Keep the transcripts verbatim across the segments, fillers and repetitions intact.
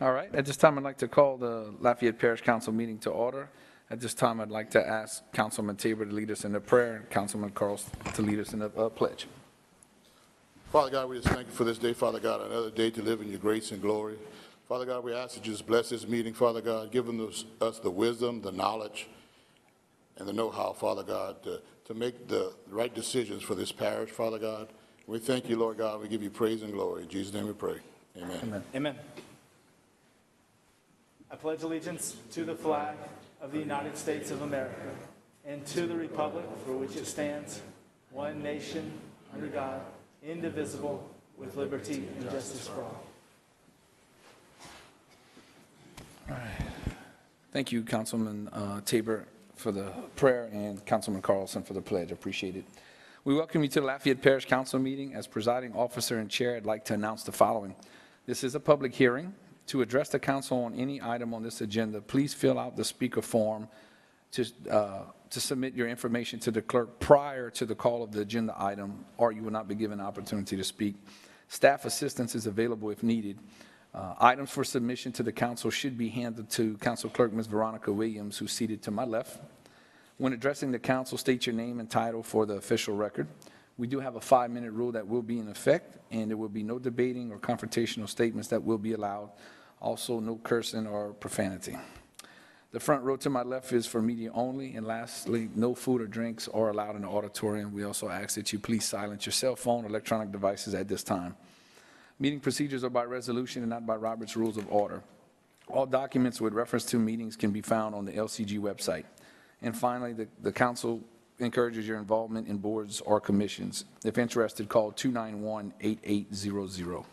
All right, at this time, I'd like to call the Lafayette Parish Council meeting to order. At this time, I'd like to ask Councilman Tabor to lead us in the prayer, and Councilman Carlson to lead us in the uh, pledge. Father God, we just thank you for this day, Father God, another day to live in your grace and glory. Father God, we ask that you just bless this meeting, Father God, giving us, us the wisdom, the knowledge, and the know-how, Father God, to, to make the right decisions for this parish, Father God. We thank you, Lord God. We give you praise and glory. In Jesus' name we pray. Amen. Amen. Amen. I pledge allegiance to the flag of the United States of America and to the republic for which it stands, one nation, under God, indivisible, with liberty and justice for all. All right. Thank you, Councilman uh, Tabor, for the prayer, and Councilman Carlson for the pledge. Appreciate it. We welcome you to the Lafayette Parish Council meeting. As presiding officer and chair, I'd like to announce the following. This is a public hearing. To address the council on any item on this agenda, please fill out the speaker form to, uh, to submit your information to the clerk prior to the call of the agenda item, or you will not be given an opportunity to speak. Staff assistance is available if needed. Uh, items for submission to the council should be handed to Council Clerk Miz Veronica Williams, who's seated to my left. When addressing the council, state your name and title for the official record. We do have a five-minute rule that will be in effect, and there will be no debating or confrontational statements that will be allowed. Also, no cursing or profanity. The front row to my left is for media only. And lastly, no food or drinks are allowed in the auditorium. We also ask that you please silence your cell phone or electronic devices at this time. Meeting procedures are by resolution and not by Robert's Rules of Order. All documents with reference to meetings can be found on the L C G website. And finally, the, the council encourages your involvement in boards or commissions. If interested, call two nine one, eight eight zero zero.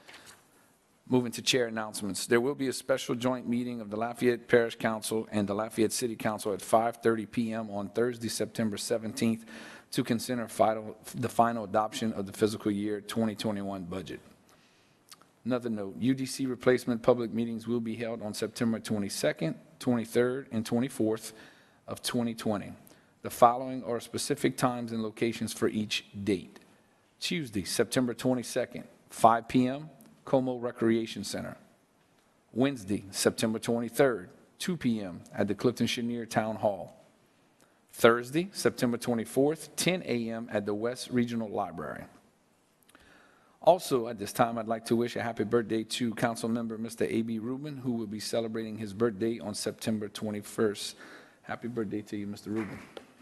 Moving to chair announcements. There will be a special joint meeting of the Lafayette Parish Council and the Lafayette City Council at five thirty p m on Thursday, September seventeenth, to consider final, the final adoption of the fiscal year twenty twenty-one budget. Another note, U D C replacement public meetings will be held on September twenty-second, twenty-third, and twenty-fourth of twenty twenty. The following are specific times and locations for each date. Tuesday, September twenty-second, five p m, Como Recreation Center. Wednesday, September twenty-third, two p m at the Clifton Chenier Town Hall. Thursday, September twenty-fourth, ten a m at the West Regional Library. Also, at this time, I'd like to wish a happy birthday to Council Member Mister A B Rubin, who will be celebrating his birthday on September twenty-first. Happy birthday to you, Mister Rubin.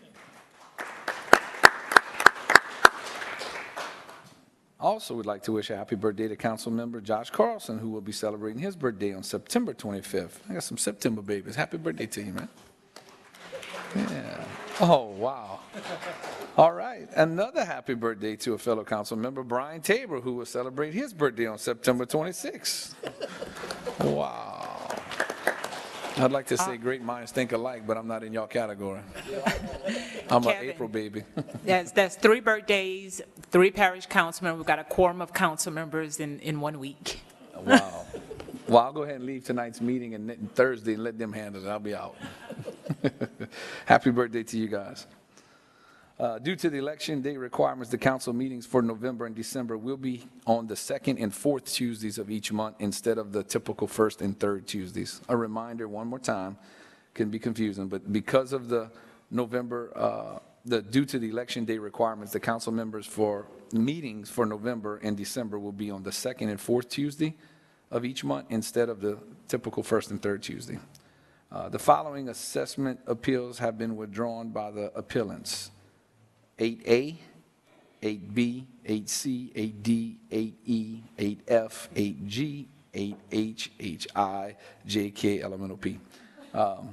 Also would like to wish a happy birthday to Council Member Josh Carlson, who will be celebrating his birthday on September twenty-fifth. I got some September babies. Happy birthday to you, man. Yeah. Oh, wow. All right. Another happy birthday to a fellow council member, Brian Tabor, who will celebrate his birthday on September twenty-sixth. Wow. I'd like to say great minds think alike, but I'm not in y'all category. I'm an April baby. That's, that's three birthdays, three parish council members. We've got a quorum of council members in, in one week. Wow. Well, I'll go ahead and leave tonight's meeting and then Thursday and let them handle it. I'll be out. Happy birthday to you guys. Uh, due to the election day requirements, the council meetings for November and December will be on the second and fourth Tuesdays of each month instead of the typical first and third Tuesdays. A reminder, one more time, can be confusing, but because of the November, uh, the due to the election day requirements, the council members for meetings for November and December will be on the second and fourth Tuesday of each month instead of the typical first and third Tuesday. Uh, the following assessment appeals have been withdrawn by the appellants. eight A, eight B, eight C, eight D, eight E, eight F, eight G, eight H, H I, J K, elemental P. Um,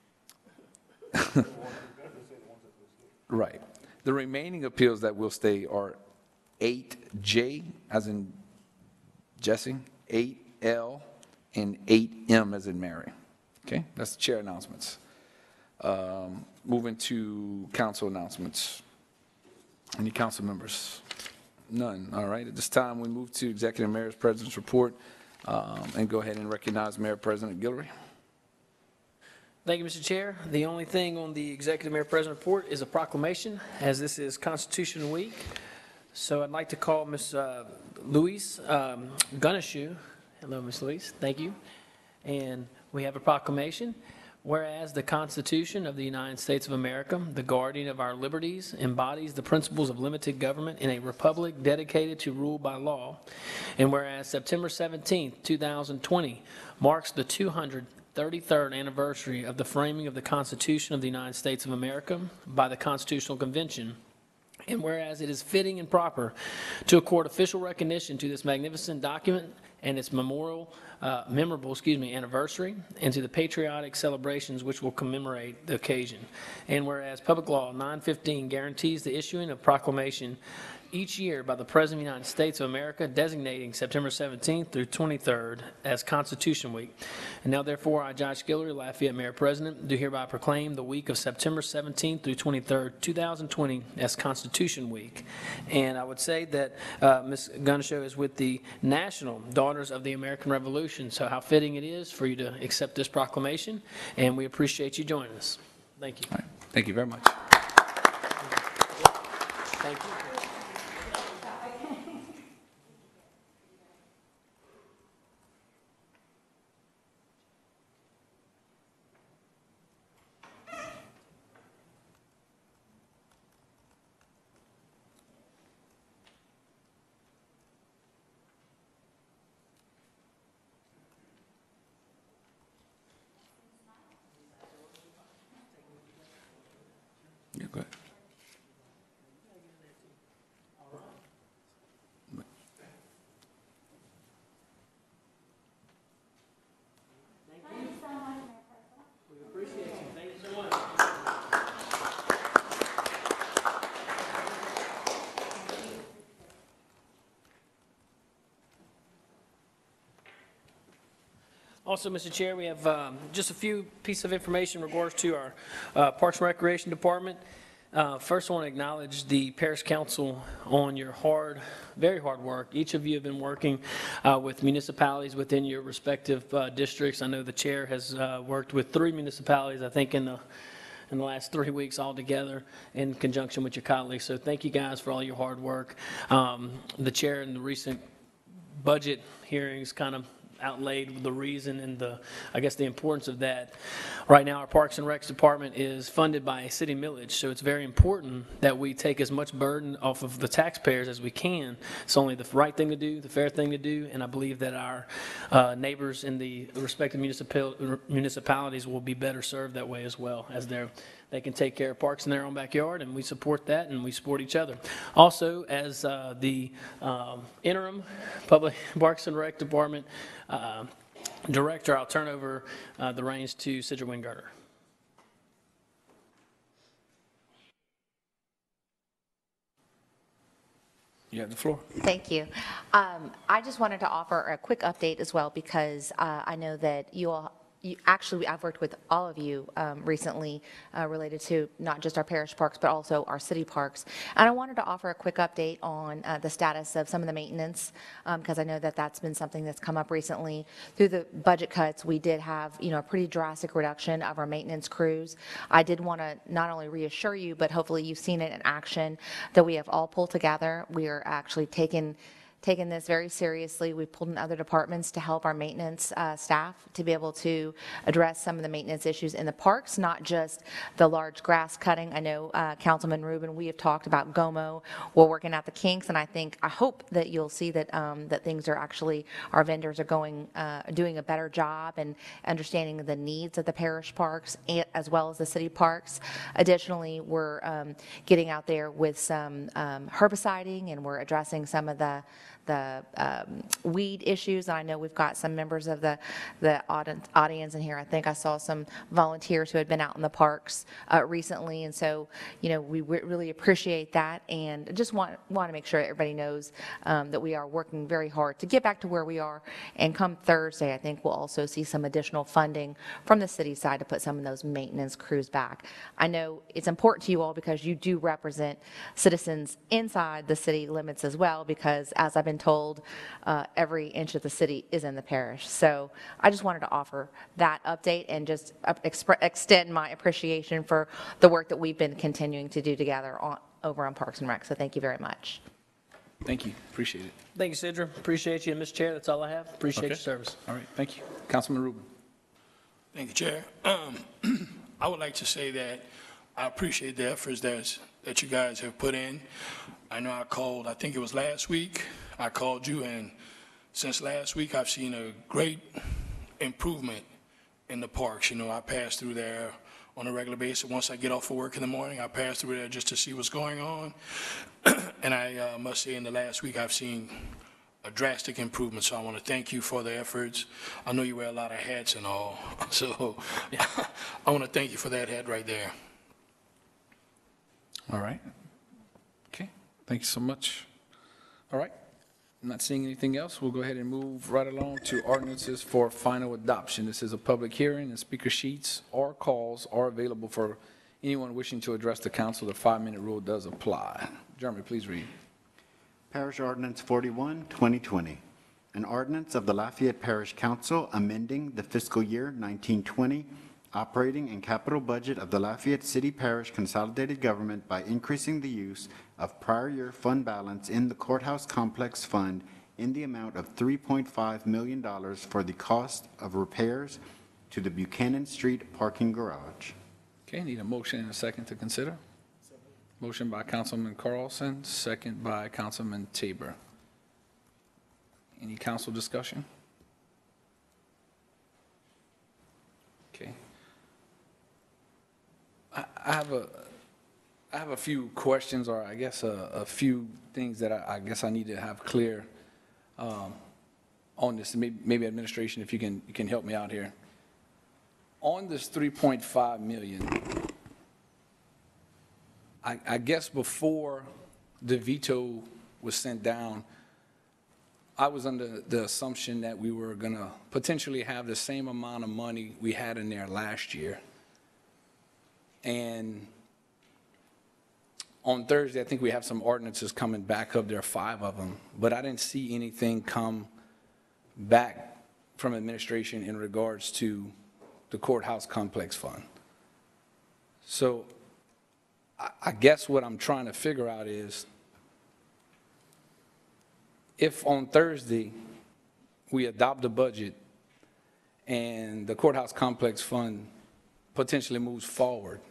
right. The remaining appeals that will stay are eight J, as in Jesse, eight L, and eight M, as in Mary. Okay, that's the chair announcements. Um, moving to council announcements. Any council members? None. All right. At this time, we move to Executive Mayor's President's Report um, and go ahead and recognize Mayor President Guillory. Thank you, Mister Chair. The only thing on the Executive Mayor President Report is a proclamation, as this is Constitution Week. So I'd like to call Miz Uh, Louise um, Gunnashu Hello, Miz Louise. Thank you. And we have a proclamation. Whereas the Constitution of the United States of America, the guardian of our liberties, embodies the principles of limited government in a republic dedicated to rule by law. And whereas September seventeenth, two thousand twenty marks the two hundred thirty-third anniversary of the framing of the Constitution of the United States of America by the Constitutional Convention. And whereas it is fitting and proper to accord official recognition to this magnificent document and its memorial, uh, memorable, excuse me, anniversary, and to the patriotic celebrations which will commemorate the occasion. And whereas Public Law nine fifteen guarantees the issuing of proclamation each year by the President of the United States of America designating September seventeenth through twenty-third as Constitution Week. And now therefore, I, Josh Guillory, Lafayette Mayor President, do hereby proclaim the week of September seventeenth through twenty-third, two thousand twenty as Constitution Week. And I would say that uh, Miz Gunshow is with the National Daughters of the American Revolution, so how fitting it is for you to accept this proclamation, and we appreciate you joining us. Thank you. All right. Thank you very much. Thank you. Yeah, go ahead. Also, Mister Chair, we have um, just a few pieces of information in regards to our uh, Parks and Recreation Department. Uh, First, I want to acknowledge the Parish Council on your hard, very hard work. Each of you have been working uh, with municipalities within your respective uh, districts. I know the chair has uh, worked with three municipalities, I think, in the in the last three weeks altogether in conjunction with your colleagues. So thank you guys for all your hard work. Um, the chair in the recent budget hearings kind of outlaid the reason and the, I guess, the importance of that. Right now, our Parks and Recs Department is funded by a city millage, so it's very important that we take as much burden off of the taxpayers as we can. It's only the right thing to do, the fair thing to do, and I believe that our uh, neighbors in the respective municipal, municipalities will be better served that way as well, as they're they can take care of parks in their own backyard, and we support that, and we support each other. Also, as uh, the um, interim Public Parks and Rec Department uh, Director, I'll turn over uh, the reins to Sidra Wingarter. You have the floor. Thank you. Um, I just wanted to offer a quick update as well, because uh, I know that you all You, actually, I've worked with all of you um, recently uh, related to not just our parish parks, but also our city parks. And I wanted to offer a quick update on uh, the status of some of the maintenance, because um, I know that that's been something that's come up recently. Through the budget cuts, we did have, you know, a pretty drastic reduction of our maintenance crews. I did want to not only reassure you, but hopefully you've seen it in action, that we have all pulled together. We are actually taking taken this very seriously. We've pulled in other departments to help our maintenance uh, staff to be able to address some of the maintenance issues in the parks, not just the large grass cutting. I know uh, Councilman Rubin, we have talked about GOMO. We're working out the kinks, and I think, I hope that you'll see that um, that things are actually, our vendors are going, uh, doing a better job and understanding the needs of the parish parks and, as well as the city parks. Additionally, we're um, getting out there with some um, herbiciding, and we're addressing some of the the um, weed issues. I know we've got some members of the, the audience in here. I think I saw some volunteers who had been out in the parks uh, recently, and so, you know, we really appreciate that, and just want, want to make sure everybody knows um, that we are working very hard to get back to where we are, and come Thursday, I think we'll also see some additional funding from the city side to put some of those maintenance crews back. I know it's important to you all because you do represent citizens inside the city limits as well, because as I've been told, uh, every inch of the city is in the parish. So I just wanted to offer that update and just extend my appreciation for the work that we've been continuing to do together on, over on Parks and Rec. So thank you very much. Thank you, appreciate it. Thank you, Sidra. Appreciate you. And Mister Chair, that's all I have. Appreciate Okay. your service. All right, thank you. Councilman Rubin. Thank you, Chair. Um, I would like to say that I appreciate the efforts that's, that you guys have put in. I know I called, I think it was last week, I called you, and since last week, I've seen a great improvement in the parks. You know, I pass through there on a regular basis. Once I get off of work in the morning, I pass through there just to see what's going on. And I uh, must say in the last week, I've seen a drastic improvement, so I want to thank you for the efforts. I know you wear a lot of hats and all, so I want to thank you for that hat right there. All right. Okay, thank you so much. All right, I'm not seeing anything else. We'll go ahead and move right along to ordinances for final adoption. This is a public hearing, and speaker sheets or calls are available for anyone wishing to address the council. The five-minute rule does apply. Jeremy, please read. Parish Ordinance forty-one, twenty twenty, an ordinance of the Lafayette Parish Council amending the fiscal year nineteen twenty operating and capital budget of the Lafayette City Parish Consolidated Government by increasing the use of prior year fund balance in the Courthouse Complex Fund in the amount of three point five million dollars for the cost of repairs to the Buchanan Street parking garage. Okay, need a motion and a second to consider. Motion by Councilman Carlson, second by Councilman Tabor. Any council discussion? Okay. I, I have a, I have a few questions, or I guess a, a few things that I, I guess I need to have clear um, on this. Maybe, maybe administration, if you can, you can help me out here. On this three point five million, I, I guess before the veto was sent down, I was under the assumption that we were going to potentially have the same amount of money we had in there last year. And on Thursday, I think we have some ordinances coming back up. There are five of them, but I didn't see anything come back from administration in regards to the Courthouse Complex Fund. So I, I guess what I'm trying to figure out is, if on Thursday we adopt the budget and the Courthouse Complex Fund potentially moves forward,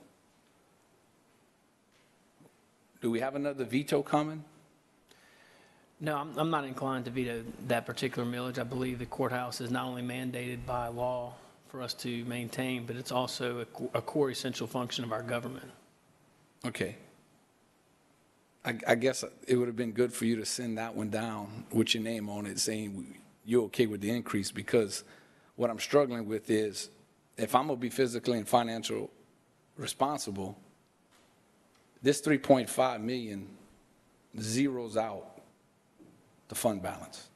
do we have another veto coming? No, I'm, I'm not inclined to veto that particular millage. I believe the courthouse is not only mandated by law for us to maintain, but it's also a, a core essential function of our government. Okay. I, I guess it would have been good for you to send that one down with your name on it, saying you're okay with the increase, because what I'm struggling with is, if I'm gonna be physically and financial responsible, this three point five million zeroes out the fund balance.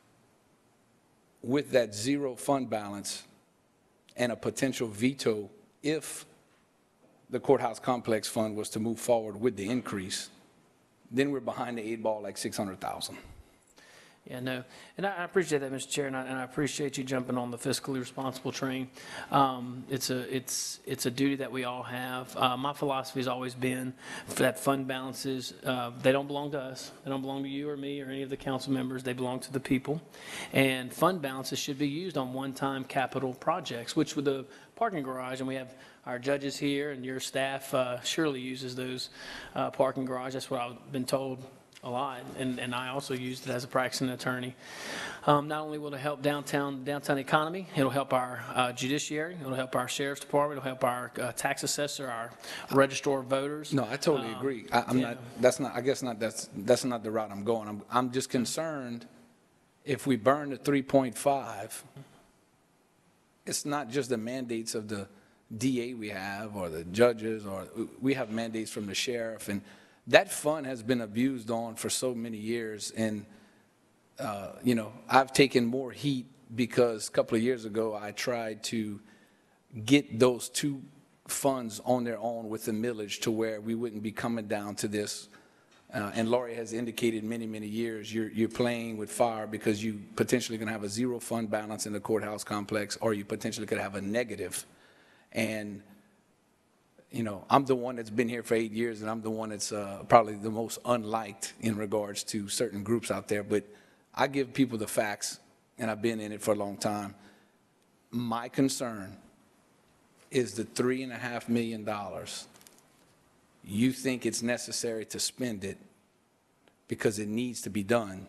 With that zero fund balance and a potential veto, if the Courthouse Complex Fund was to move forward with the increase, then we're behind the eight ball like six hundred thousand. Yeah, no, and I I appreciate that, Mister Chair, and I, and I appreciate you jumping on the fiscally responsible train. Um, it's a, it's, it's a duty that we all have. Uh, my philosophy has always been that fund balances, uh, they don't belong to us. They don't belong to you or me or any of the council members. They belong to the people. And fund balances should be used on one-time capital projects, which with the parking garage, and we have our judges here, and your staff uh, surely uses those uh, parking garage. That's what I've been told a lot, and, and I also used it as a practicing attorney. Um, not only will it help downtown downtown economy, it'll help our uh, judiciary, it'll help our sheriff's department, it'll help our uh, tax assessor, our registrar of voters. No, I totally Um, agree. I, I'm yeah. not, that's not, I guess not, that's, that's not the route I'm going. I'm, I'm just concerned if we burn the three point five, it's not just the mandates of the D A we have, or the judges, or we have mandates from the sheriff, and that fund has been abused on for so many years. And, uh, you know, I've taken more heat because a couple of years ago, I tried to get those two funds on their own with the millage to where we wouldn't be coming down to this. Uh, and Laurie has indicated many, many years, you're, you're playing with fire, because you potentially going to have a zero fund balance in the courthouse complex, or you potentially could have a negative. And you know, I'm the one that's been here for eight years, and I'm the one that's uh, probably the most unliked in regards to certain groups out there. But I give people the facts, and I've been in it for a long time. My concern is the three and a half million dollars. You think it's necessary to spend it because it needs to be done.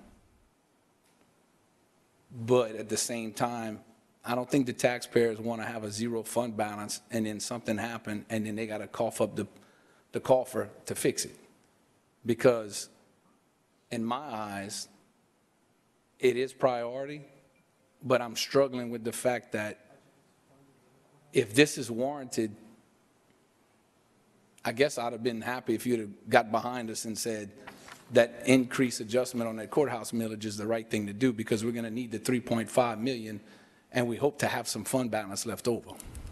But at the same time, I don't think the taxpayers want to have a zero fund balance and then something happen and then they got to cough up the, the coffer to fix it. Because in my eyes, it is priority, but I'm struggling with the fact that if this is warranted, I guess I'd have been happy if you'd have got behind us and said that increased adjustment on that courthouse millage is the right thing to do because we're going to need the three point five million and we hope to have some fund balance left over.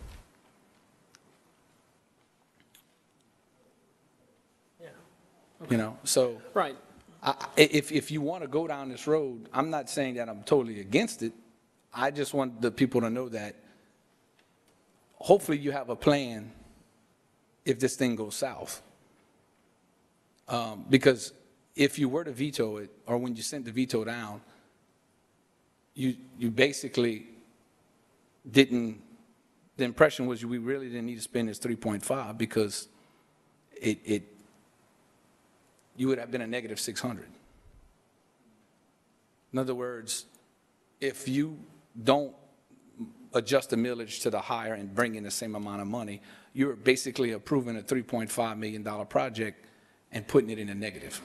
Yeah. You know, so Right. I, if, if you want to go down this road, I'm not saying that I'm totally against it. I just want the people to know that hopefully you have a plan if this thing goes south. Um, because if you were to veto it, or when you sent the veto down, you, you basically didn't, the impression was we really didn't need to spend this three point five because it, it, you would have been a negative six hundred. In other words, if you don't adjust the millage to the higher and bring in the same amount of money, you're basically approving a three point five million dollar project and putting it in a negative.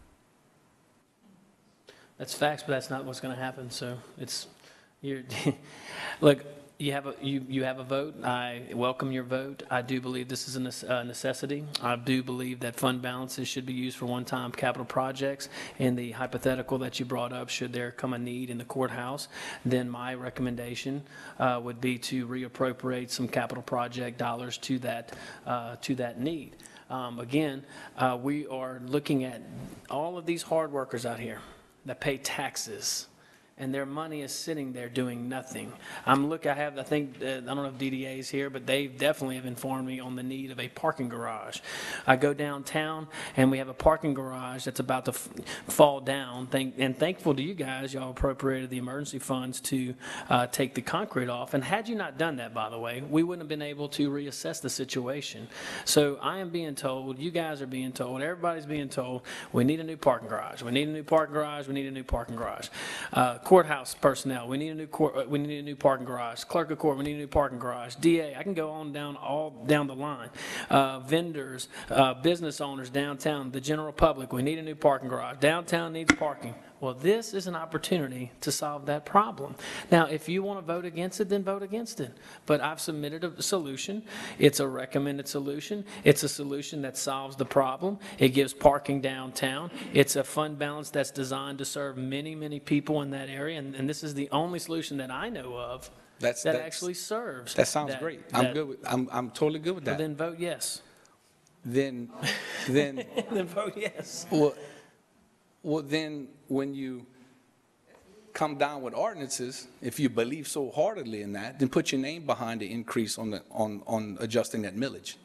That's facts, but that's not what's going to happen. So it's, you're, look, you have a, you, you have a vote. I welcome your vote. I do believe this is a nece- uh, necessity. I do believe that fund balances should be used for one-time capital projects. And the hypothetical that you brought up, should there come a need in the courthouse, then my recommendation uh, would be to reappropriate some capital project dollars to that, uh, to that need. Um, again, uh, we are looking at all of these hard workers out here that pay taxes, and their money is sitting there doing nothing. I'm look. I have. I think. Uh, I don't know if D D A is here, but they definitely have informed me on the need of a parking garage. I go downtown, and we have a parking garage that's about to f- fall down. Thank, and thankful to you guys, y'all appropriated the emergency funds to uh, take the concrete off. And had you not done that, by the way, we wouldn't have been able to reassess the situation. So I am being told, you guys are being told, everybody's being told, we need a new parking garage. We need a new parking garage. We need a new parking garage. Uh, Courthouse personnel, we need a new court, we need a new parking garage. Clerk of court, we need a new parking garage. D A, I can go on down all down the line. Uh, vendors, uh, business owners downtown, the general public, we need a new parking garage. Downtown needs parking. Well, this is an opportunity to solve that problem. Now, if you want to vote against it, then vote against it. But I've submitted a solution. It's a recommended solution. It's a solution that solves the problem. It gives parking downtown. It's a fund balance that's designed to serve many, many people in that area. And, and this is the only solution that I know of That's, that that's, actually serves. that sounds that- great. I'm that- good with, I'm, I'm totally good with Well, that. then vote yes. Then, then, Then vote yes. well, well, then when you come down with ordinances, if you believe so heartedly in that, then put your name behind the increase on the, on, on adjusting that millage.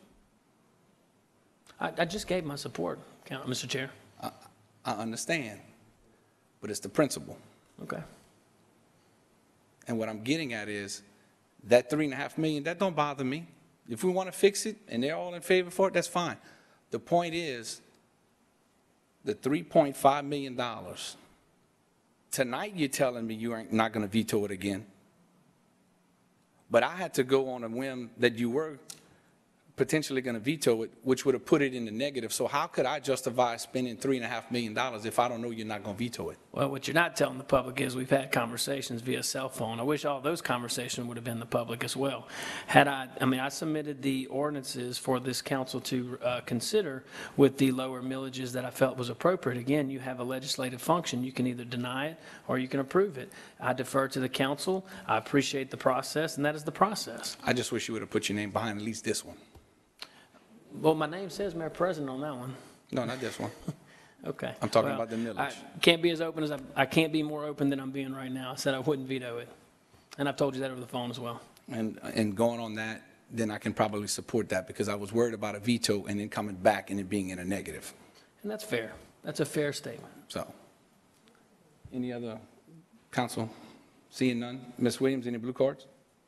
I, I just gave my support, Count- Mister Chair. I, I understand, but it's the principle. Okay. And what I'm getting at is that three and a half million, that don't bother me. If we want to fix it and they're all in favor for it, that's fine. The point is the three point five million dollars. Tonight you're telling me you ain't not going to veto it again. But I had to go on a whim that you were potentially going to veto it, which would have put it in the negative. So how could I justify spending three and a half million dollars if I don't know you're not going to veto it? Well, what you're not telling the public is we've had conversations via cell phone. I wish all those conversations would have been the public as well. Had I, I mean, I submitted the ordinances for this council to uh, consider with the lower millages that I felt was appropriate. Again, you have a legislative function. You can either deny it or you can approve it. I defer to the council. I appreciate the process, and that is the process. I just wish you would have put your name behind at least this one. Well, my name says Mayor President on that one. No, not this one. Okay. I'm talking Well, about the millage. I can't be as open as I, I can't be more open than I'm being right now. I said I wouldn't veto it. And I've told you that over the phone as well. And, and going on that, then I can probably support that, because I was worried about a veto and then coming back and it being in a negative. And that's fair. That's a fair statement. So, any other council? Seeing none. Miz Williams, any blue cards?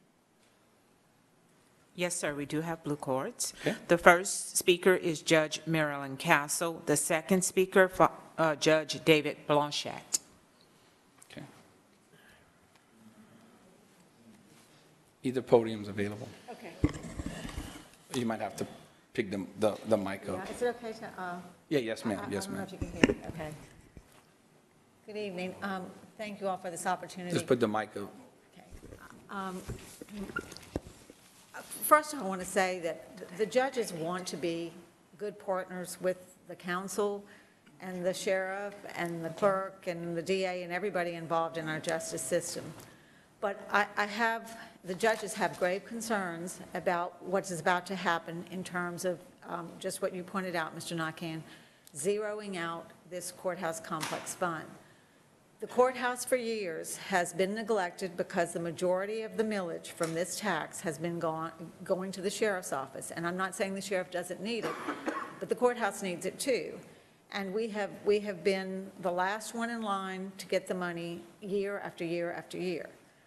Yes, sir, we do have blue cards. Okay. The first speaker is Judge Marilyn Castle. The second speaker, fo- uh, Judge David Blanchett. Okay. Either podium's available. Okay. You might have to pick the, the, the mic Yeah, up. is it okay to, uh? Yeah, yes, ma'am, I- yes, I don't know ma'am. if you can hear me, okay. Good evening. Um, Thank you all for this opportunity. Just put the mic up. Okay. Um, First, I want to say that the judges want to be good partners with the council and the sheriff and the clerk and the D A and everybody involved in our justice system. But I, I have, the judges have grave concerns about what is about to happen in terms of um, just what you pointed out, Mister Nakhan, zeroing out this courthouse complex fund. The courthouse for years has been neglected because the majority of the millage from this tax has been gone, going to the sheriff's office. And I'm not saying the sheriff doesn't need it, but the courthouse needs it too. And we have, we have been the last one in line to get the money year after year after year.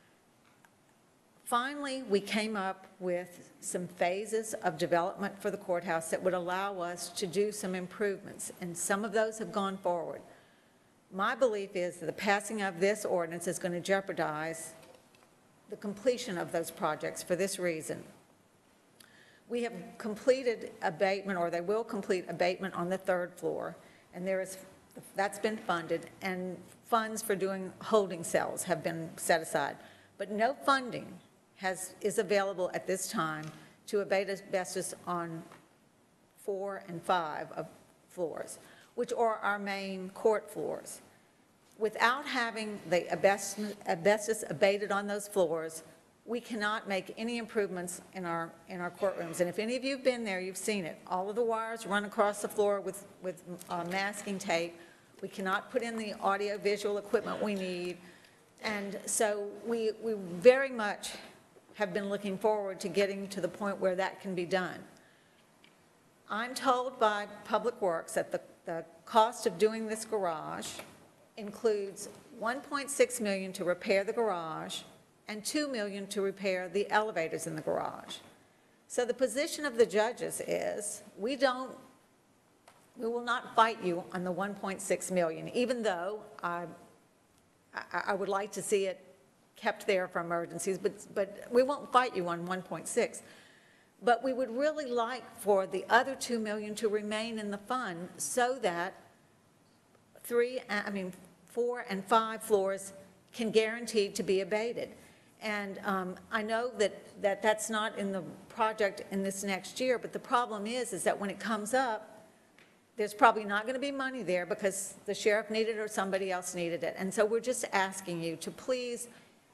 Finally, we came up with some phases of development for the courthouse that would allow us to do some improvements, and some of those have gone forward. My belief is that the passing of this ordinance is going to jeopardize the completion of those projects for this reason. We have completed abatement, or they will complete abatement on the third floor, and there is, that's been funded, and funds for doing holding cells have been set aside. But no funding has, is available at this time to abate asbestos on four and five of floors, which are our main court floors. Without having the asbestos, asbestos abated on those floors, we cannot make any improvements in our, in our courtrooms. And if any of you have been there, you've seen it. All of the wires run across the floor with, with uh, masking tape. We cannot put in the audio-visual equipment we need. And so we, we very much have been looking forward to getting to the point where that can be done. I'm told by Public Works that the, the cost of doing this garage includes one point six million dollars to repair the garage and two million dollars to repair the elevators in the garage. So the position of the judges is, we don't, we will not fight you on the one point six million dollars, even though I, I, I would like to see it kept there for emergencies, but, but we won't fight you on one point six. But we would really like for the other two million dollars to remain in the fund so that three, I mean, four and five floors can guaranteed to be abated. And um, I know that, that that's not in the project in this next year, but the problem is, is that when it comes up, there's probably not going to be money there because the sheriff needed it or somebody else needed it. And so we're just asking you to please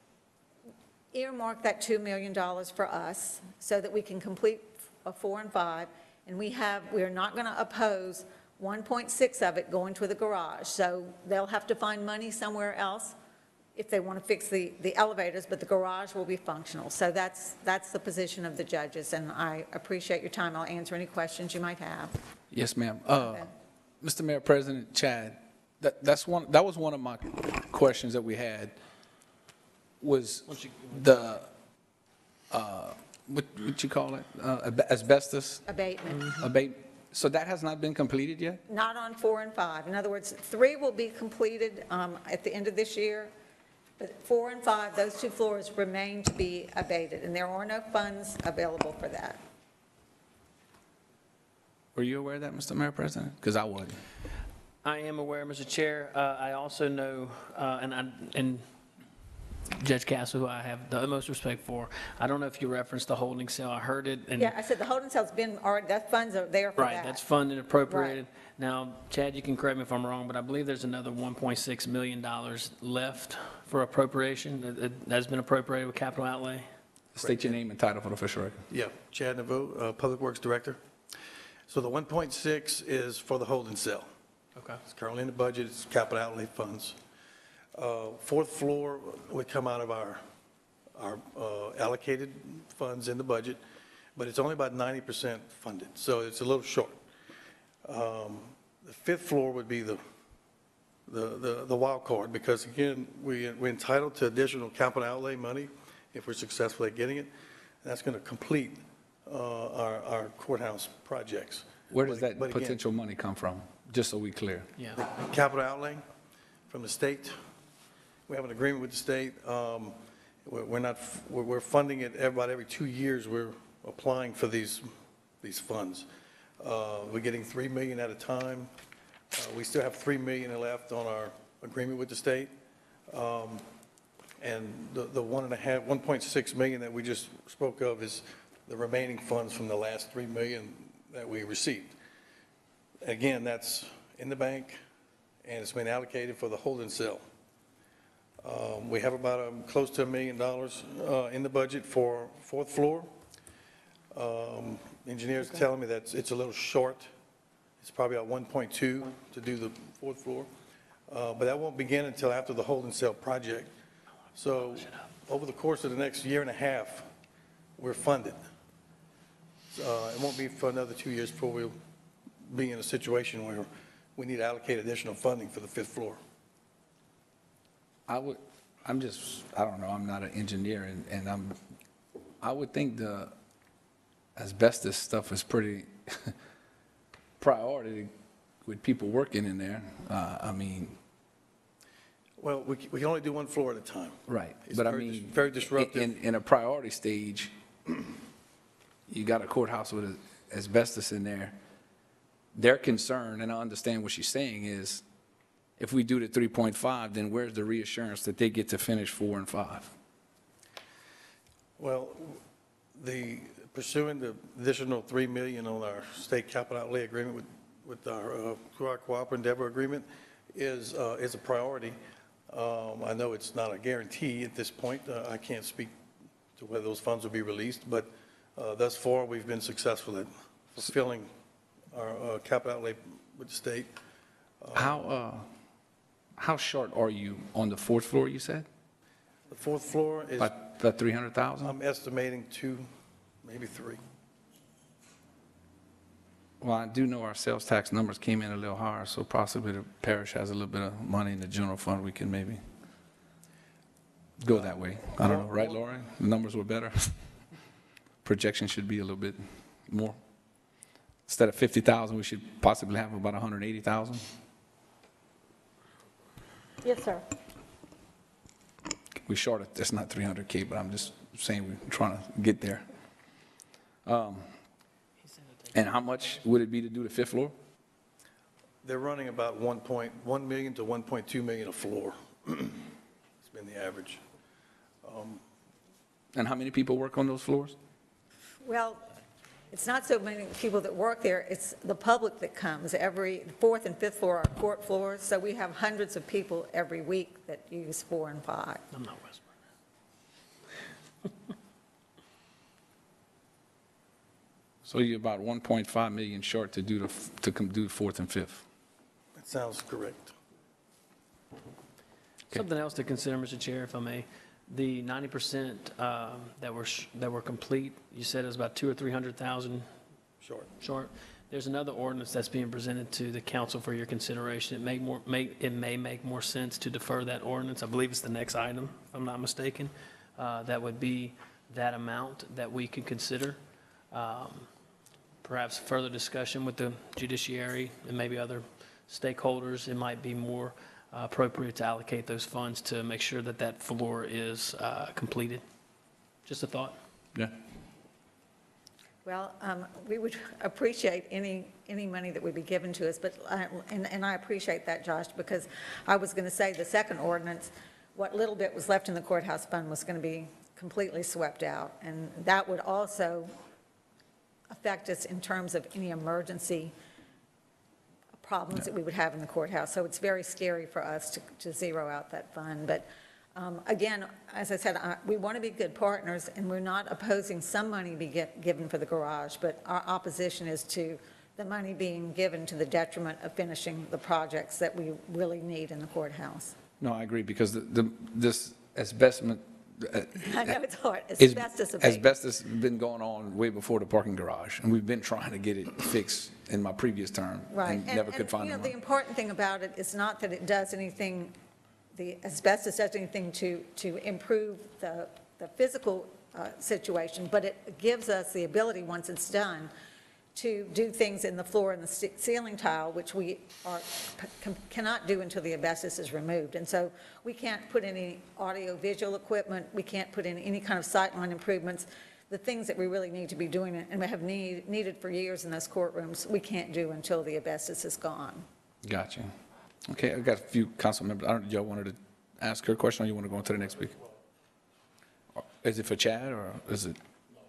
earmark that two million dollars for us so that we can complete a four and five. And we have, we're not going to oppose one point six of it going to the garage. So they'll have to find money somewhere else if they want to fix the, the elevators, but the garage will be functional. So that's, that's the position of the judges, and I appreciate your time. I'll answer any questions you might have. Yes, ma'am. Uh, Okay. Mister Mayor, President Chad, that, that's one, that was one of my questions that we had, was the, uh, what, what you call it, uh, asbestos Abatement, abate. So that has not been completed yet? not on four and five. In other words, three will be completed um, at the end of this year, but four and five, those two floors remain to be abated, and there are no funds available for that. Were you aware of that, Mister Mayor, President? Because I wasn't. I am aware, Mister Chair. Uh, I also know, uh, and I, and Judge Castle, who I have the utmost respect for, I don't know if you referenced the holding cell. I heard it. And Yeah, I said the holding cell's been, already. that funds are there for that. right, that's funded and appropriated. Now, Chad, you can correct me if I'm wrong, but I believe there's another one point six million dollars left for appropriation that- that has been appropriated with capital outlay. State your name and title for the official record. Yeah, Chad Naveau, uh, Public Works Director. So the one point six is for the holding cell. Okay. It's currently in the budget, it's capital outlay funds. Uh, Fourth floor would come out of our, our uh, allocated funds in the budget, but it's only about ninety percent funded, so it's a little short. Um, The fifth floor would be the, the, the the wild card, because again, we, we're entitled to additional capital outlay money if we're successful at getting it. And that's going to complete uh, our, our courthouse projects. Where does But- that but again, potential money come from? Just so we clear. Yeah. Capital outlay from the state. We have an agreement with the state. Um, We're we're not, we're we're funding it about every two years. We're applying for these, these funds. Uh, We're getting three million at a time. Uh, We still have three million left on our agreement with the state. Um, And the, the one and a half, one point six million that we just spoke of is the remaining funds from the last three million that we received. Again, that's in the bank, and it's been allocated for the hold and sell. Um, We have about um, close to a million dollars uh, in the budget for fourth floor. Um, Engineers are telling me that it's a little short. It's probably at one point two to do the fourth floor. Uh, But that won't begin until after the hold and sell project. So over the course of the next year and a half, we're funded. Uh, It won't be for another two years before we'll be in a situation where we need to allocate additional funding for the fifth floor. I would, I'm just, I don't know, I'm not an engineer, and, and I'm, I would think the asbestos stuff is pretty priority with people working in there. Uh, I mean. Well, we, c- we can only do one floor at a time. Right, It's but I very dis- mean. very disruptive. In, in a priority stage, you got a courthouse with asbestos in there. Their concern, and I understand what she's saying, is if we do the three point five, then where's the reassurance that they get to finish four and five? Well, the, pursuing the additional three million on our state capital outlay agreement with, with our, uh, through our cooperative endeavor agreement is, uh, is a priority. Um, I know it's not a guarantee at this point. Uh, I can't speak to whether those funds will be released, but uh, thus far, we've been successful at fulfilling our uh, capital outlay with the state. How, uh, how short are you on the fourth floor, you said? The fourth floor is, About, about three hundred thousand? I'm estimating two, maybe three. Well, I do know our sales tax numbers came in a little higher, so possibly the parish has a little bit of money in the general fund, we can maybe go that way. I don't know, right, Lauren? The numbers were better? Projection should be a little bit more. Instead of fifty thousand, we should possibly have about one hundred eighty thousand. Yes, sir. We short it, that's not three hundred K, but I'm just saying we're trying to get there. Um, And how much would it be to do the fifth floor? They're running about one point one million to one point two million a floor. It's been the average. And how many people work on those floors? Well, it's not so many people that work there, it's the public that comes. Every fourth and fifth floor are court floors, so we have hundreds of people every week that use four and five. I'm not whispering. So you're about one point five million short to do the, f- to come do the fourth and fifth. That sounds correct. Something else to consider, Mister Chair, if I may. The ninety percent um, that were, sh- that were complete, you said it was about two or three hundred thousand Short. short. There's another ordinance that's being presented to the council for your consideration. It may more, may, it may make more sense to defer that ordinance. I believe it's the next item, if I'm not mistaken. Uh, That would be that amount that we could consider. Um, Perhaps further discussion with the judiciary and maybe other stakeholders, it might be more uh, appropriate to allocate those funds to make sure that that floor is uh, completed. Just a thought. Yeah. Well, um, we would appreciate any, any money that would be given to us, but, I- and, and I appreciate that, Josh, because I was going to say the second ordinance, what little bit was left in the courthouse fund was going to be completely swept out, and that would also affect us in terms of any emergency problems that we would have in the courthouse. So it's very scary for us to, to zero out that fund. But um, again, as I said, I, we want to be good partners, and we're not opposing some money be get, given for the garage, but our opposition is to the money being given to the detriment of finishing the projects that we really need in the courthouse. No, I agree, because the, the, this asbestos, I know it's hard. Is- Asbestos abatement. Asbestos has been going on way before the parking garage, and we've been trying to get it fixed in my previous term. Right. And never could find you the know, the money. important thing about it is not that it does anything, the asbestos does anything to, to improve the, the physical uh, situation, but it gives us the ability, once it's done, to do things in the floor and the ce- ceiling tile, which we are, c- cannot do until the asbestos is removed. And so we can't put any audio-visual equipment, we can't put in any kind of sightline improvements. The things that we really need to be doing and have need, needed for years in those courtrooms, we can't do until the asbestos is gone. Gotcha. Okay, I've got a few council members. I don't, y'all wanted to ask her a question, or you want to go on to the next speaker? Is it for Chad, or is it?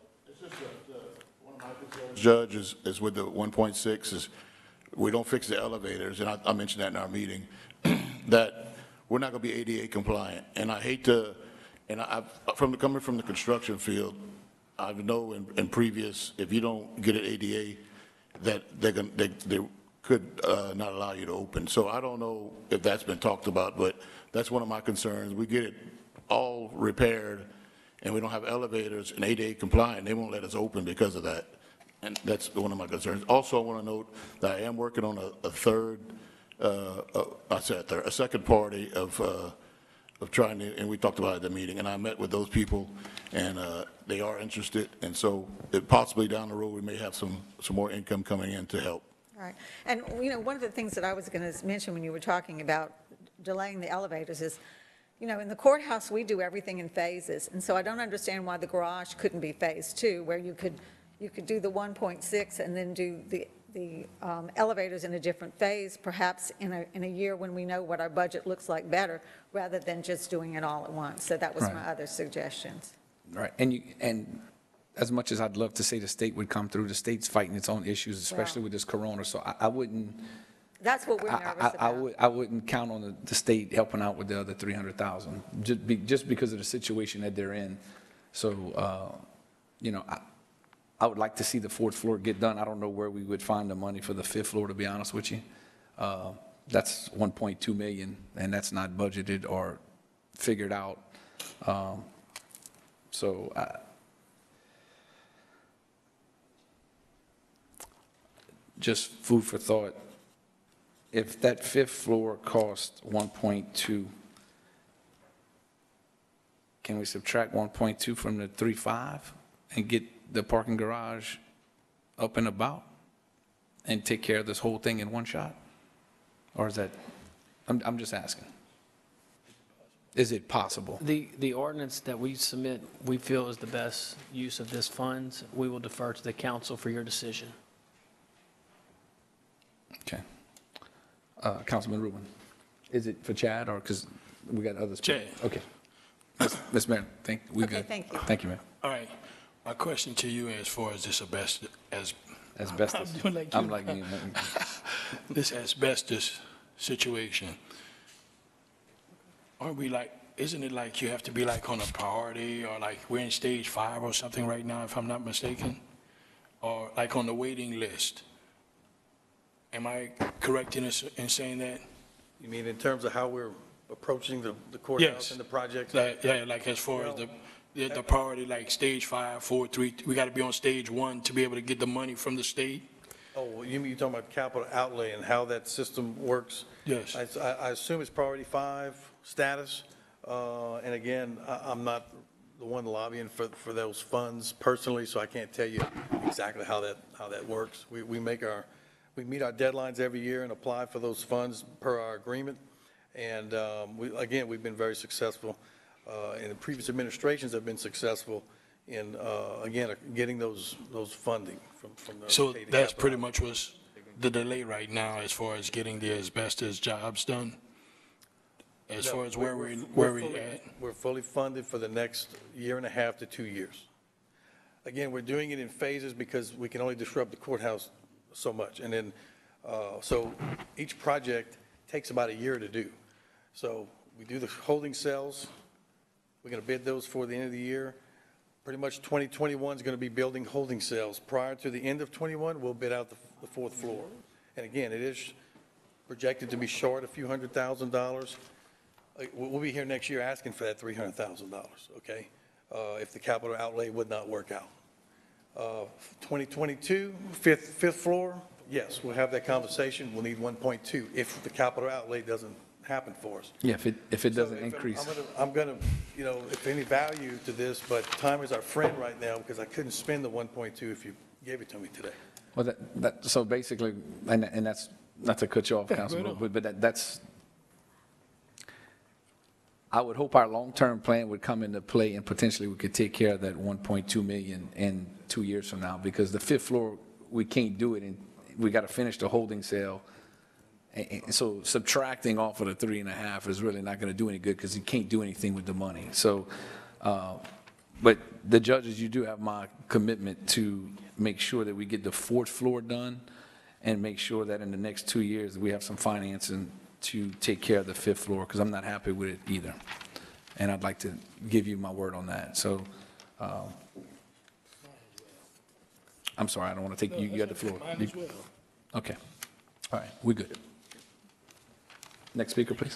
Judge, is, is with the one point six is, we don't fix the elevators, and I, I mentioned that in our meeting, that we're not going to be A D A compliant. And I hate to, and I, I've- from the, coming from the construction field, I know in, in previous, if you don't get it A D A, that they're going, they, they could uh, not allow you to open. So I don't know if that's been talked about, but that's one of my concerns. We get it all repaired, and we don't have elevators and A D A compliant, they won't let us open because of that. And that's one of my concerns. Also, I want to note that I am working on a, a third, uh, uh, I said third, a second party of, uh, of trying to, and we talked about it at the meeting, and I met with those people, and uh, they are interested, and so it possibly down the road, we may have some, some more income coming in to help. Right. And, you know, one of the things that I was going to mention when you were talking about delaying the elevators is, you know, in the courthouse, we do everything in phases. And so I don't understand why the garage couldn't be phase two, where you could, you could do the one point six and then do the, the um, elevators in a different phase, perhaps in a, in a year when we know what our budget looks like better, rather than just doing it all at once. So that was Right. my other suggestions. Right, and you, and as much as I'd love to say the state would come through, the state's fighting its own issues, especially Wow. with this corona, so I, I wouldn't, That's what we're I, nervous I, about. I would, I wouldn't count on the, the state helping out with the other three hundred thousand, just be, just because of the situation that they're in. So, uh, you know, I, I would like to see the fourth floor get done. I don't know where we would find the money for the fifth floor, to be honest with you. Uh, that's one point two million, and that's not budgeted or figured out. Um, so, I, just food for thought. If that fifth floor cost one point two, can we subtract one point two from the three point five and get the parking garage up and about and take care of this whole thing in one shot? Or is that, I'm, I'm just asking. Is it possible? The, the ordinance that we submit, we feel is the best use of this funds. We will defer to the council for your decision. Okay. Uh, Councilman Rubin, is it for Chad or, because we got others? Chad. Okay. Miz Miz Mayor, thank, we Okay, good. thank you. Thank you, ma'am. All right, my question to you as far as this asbestos, as, Asbestos. I'm doing like I'm you. like you. this asbestos situation, aren't we like, isn't it like you have to be like on a priority, or like we're in stage five or something right now, if I'm not mistaken? Or like on the waiting list? Am I correct in, this- in saying that? You mean in terms of how we're approaching the the courthouse Yes. and the project? Like, yeah, like as far as the, the the priority, like stage five, four, three, we got to be on stage one to be able to get the money from the state? Oh, well, you mean, you're talking about capital outlay and how that system works? Yes. I, I- I assume it's priority five status. Uh, And again, I, I'm not the one lobbying for, for those funds personally, so I can't tell you exactly how that, how that works. We, we make our, we meet our deadlines every year and apply for those funds per our agreement. And um, we, again, we've been very successful, uh, and the previous administrations have been successful in, uh, again, getting those, those funding from, from the. So state that's capital. pretty much what's the delay right now as far as getting the asbestos jobs done? As No, far as where we're- we, we're where we fully- at? We're fully funded for the next year and a half to two years. Again, we're doing it in phases because we can only disrupt the courthouse so much. And then, uh, so each project takes about a year to do. So we do the holding cells. We're going to bid those for the end of the year. Pretty much twenty twenty-one is going to be building holding cells. Prior to the end of twenty-one, we'll bid out the the fourth floor. And again, it is projected to be short a few hundred thousand dollars. uh, we'll we'll be here next year asking for that three hundred thousand dollars, okay? Uh, If the capital outlay would not work out. Uh, twenty twenty-two, fifth, fifth floor, yes, we'll have that conversation. We'll need one point two if the capital outlay doesn't happen for us. Yeah, if it, if it So doesn't if I'm- increase. I'm gonna, I'm gonna, you know, if any value to this, but time is our friend right now because I couldn't spend the one point two if you gave it to me today. Well, that, that, so basically, and, and that's, not to cut you off, Yeah, Councilman, right on. but, but that, that's, I would hope our long-term plan would come into play and potentially we could take care of that one point two million in two years from now, because the fifth floor, we can't do it, and we got to finish the holding sale. And, and so subtracting off of the three and a half is really not going to do any good because you can't do anything with the money. So, uh, but the judges, you do have my commitment to make sure that we get the fourth floor done and make sure that in the next two years, we have some financing to take care of the fifth floor, because I'm not happy with it either. And I'd like to give you my word on that. So, uh, I'm sorry, I don't want to take, you, you got the floor. Mine as well. Okay. All right, we're good. Next speaker, please.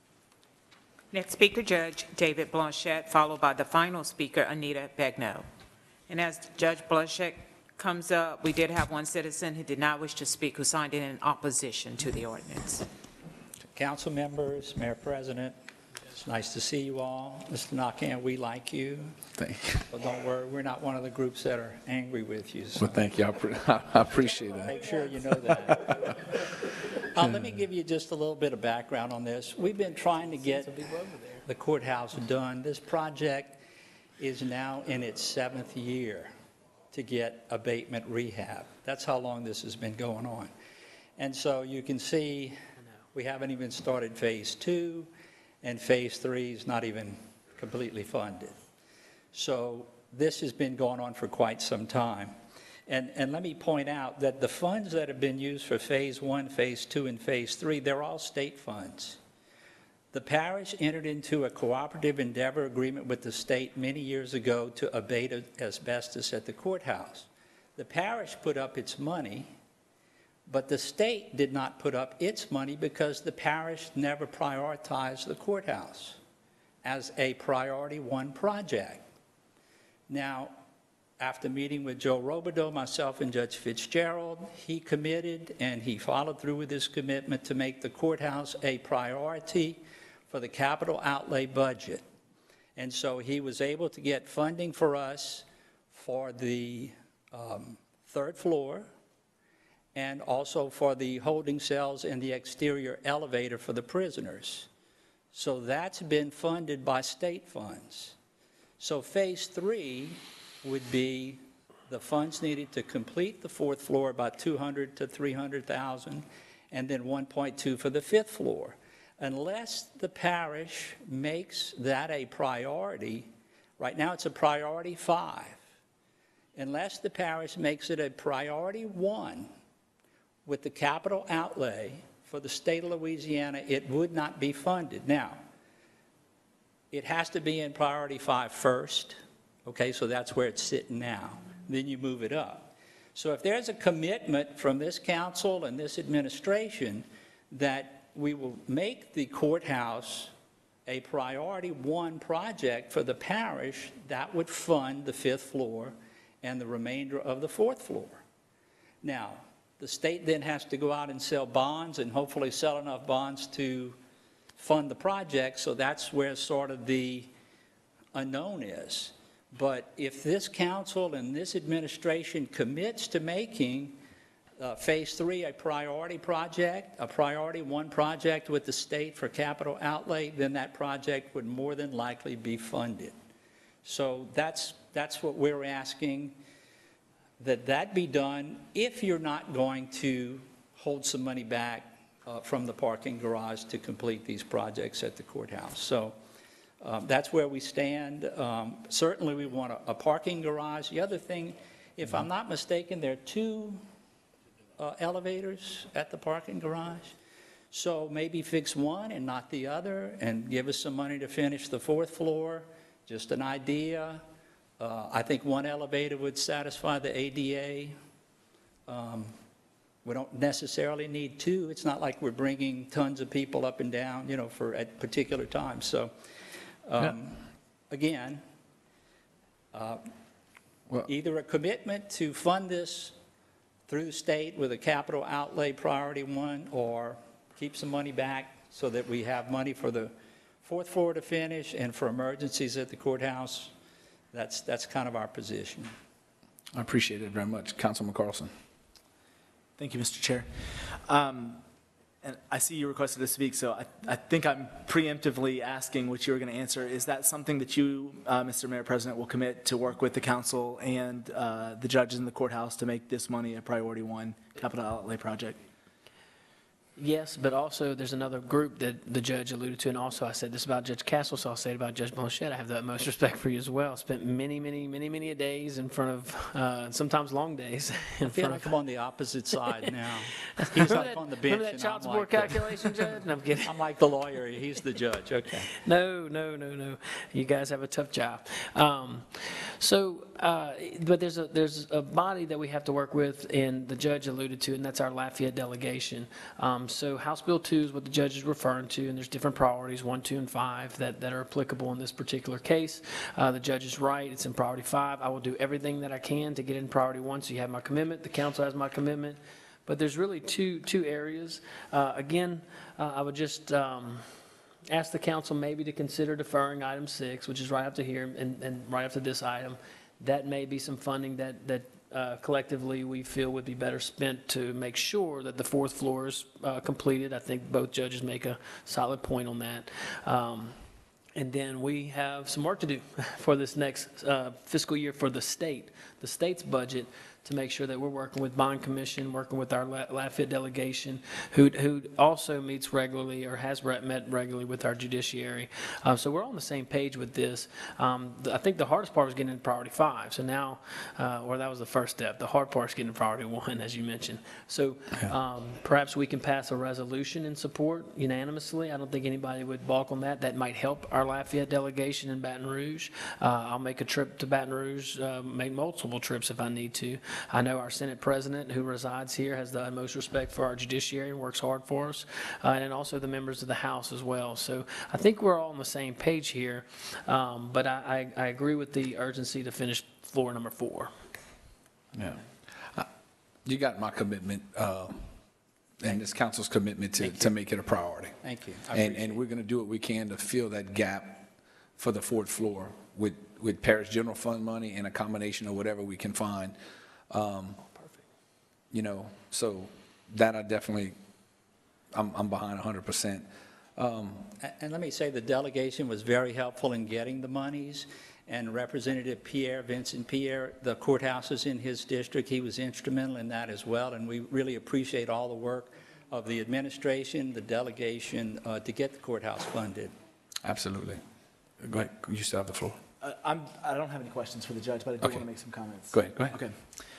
Next speaker, Judge David Blanchette, followed by the final speaker, Anita Begnaud. And as Judge Blanchette comes up, we did have one citizen who did not wish to speak, who signed in in opposition to the ordinance. Council members, Mayor President, it's nice to see you all. Mister Nakhan, we like you, Thank you. so don't worry, we're not one of the groups that are angry with you. So Well, thank you. I pre- I appreciate that. make sure you know that. Uh, Let me give you just a little bit of background on this. We've been trying to get the courthouse done. This project is now in its seventh year to get abatement rehab. That's how long this has been going on. And so you can see, we haven't even started phase two, and phase three is not even completely funded. So this has been going on for quite some time. And, and let me point out that the funds that have been used for phase one, phase two, and phase three, they're all state funds. The parish entered into a cooperative endeavor agreement with the state many years ago to abate asbestos at the courthouse. The parish put up its money, but the state did not put up its money because the parish never prioritized the courthouse as a priority one project. Now, after meeting with Joe Robideau, myself, and Judge Fitzgerald, he committed and he followed through with his commitment to make the courthouse a priority for the capital outlay budget. And so he was able to get funding for us for the um, third floor, and also for the holding cells and the exterior elevator for the prisoners. So that's been funded by state funds. So phase three would be the funds needed to complete the fourth floor, about two hundred to three hundred thousand, and then one point two for the fifth floor. Unless the parish makes that a priority, right now it's a priority five. Unless the parish makes it a priority one, with the capital outlay for the state of Louisiana, it would not be funded. Now, it has to be in priority five first, okay, so that's where it's sitting now. Then you move it up. So if there's a commitment from this council and this administration that we will make the courthouse a priority one project for the parish, that would fund the fifth floor and the remainder of the fourth floor. Now, the state then has to go out and sell bonds and hopefully sell enough bonds to fund the project, so that's where sort of the unknown is. But if this council and this administration commits to making uh, phase three a priority project, a priority one project with the state for capital outlay, then that project would more than likely be funded. So that's, that's what we're asking, that that be done if you're not going to hold some money back uh, from the parking garage to complete these projects at the courthouse. So um, that's where we stand. Um, certainly we want a, a parking garage. The other thing, if I'm not mistaken, there are two uh, elevators at the parking garage. So maybe fix one and not the other and give us some money to finish the fourth floor. Just an idea. Uh, I think one elevator would satisfy the A D A um, We don't necessarily need two. It's not like we're bringing tons of people up and down, you know, for at particular times. So, um, again, uh, Well- either a commitment to fund this through the state with a capital outlay priority one, or keep some money back so that we have money for the fourth floor to finish and for emergencies at the courthouse. That's, that's kind of our position. I appreciate it very much. Councilman Carlson. Thank you, Mister Chair. Um, And I see you requested to speak, so I, I think I'm preemptively asking what you were going to answer. Is that something that you, uh, Mister Mayor President, will commit to work with the council and uh, the judges in the courthouse to make this money a priority one capital outlay project? Yes, but also there's another group that the judge alluded to, and also I said this about Judge Castle, so I'll say it about Judge Blanchette. I have the utmost respect for you as well. Spent many, many, many, many a days in front of, uh, sometimes long days. In I feel front like of, I'm on the opposite side now. He's remember like that, on the bench remember that and child I'm support like the- calculation, Judge? No, I'm kidding. I'm like the lawyer, he's the judge, okay. No, no, no, no. You guys have a tough job. Um, so, uh, but there's a there's a body that we have to work with, and the judge alluded to, and that's our Lafayette delegation. Um, so House Bill two is what the judge is referring to, and there's different priorities, one, two, and five, that, that are applicable in this particular case. Uh, the judge is right. It's in priority five. I will do everything that I can to get in priority one, so you have my commitment. The council has my commitment. But there's really two two areas. Uh, again, uh, I would just um, ask the council maybe to consider deferring item six, which is right after here and, and right after this item. That may be some funding that, that uh, collectively we feel would be better spent to make sure that the fourth floor is uh, completed. I think both judges make a solid point on that. Um, And then we have some work to do for this next uh, fiscal year for the state, the state's budget, to make sure that we're working with bond commission, working with our La- Lafayette delegation, who who also meets regularly or has re- met regularly with our judiciary. Uh, so we're all on the same page with this. Um, the, I think the hardest part was getting in priority five. So now, uh, or that was the first step. The hard part is getting in priority one, as you mentioned. So um, perhaps we can pass a resolution in support unanimously. I don't think anybody would balk on that. That might help our Lafayette delegation in Baton Rouge. Uh, I'll make a trip to Baton Rouge, uh, make multiple trips if I need to. I know our Senate president, who resides here, has the utmost respect for our judiciary and works hard for us, uh, and also the members of the House as well. So I think we're all on the same page here, um, but I, I, I agree with the urgency to finish floor number four. Yeah. Uh, You got my commitment, uh, and this council's commitment to, to make it a priority. Thank you. I And, appreciate and we're going to do what we can to fill that gap for the fourth floor with, with parish general fund money and a combination of whatever we can find. Um, You know, so that I definitely, I'm, I'm behind one hundred percent. Um, A- And let me say, the delegation was very helpful in getting the monies, and Representative Pierre, Vincent Pierre, the courthouse is in his district. He was instrumental in that as well, and we really appreciate all the work of the administration, the delegation, uh, to get the courthouse funded. Absolutely. Go ahead, you still have the floor. Uh, I'm, I don't have any questions for the judge, but I do Okay. want to make some comments. Go ahead, go ahead. Okay.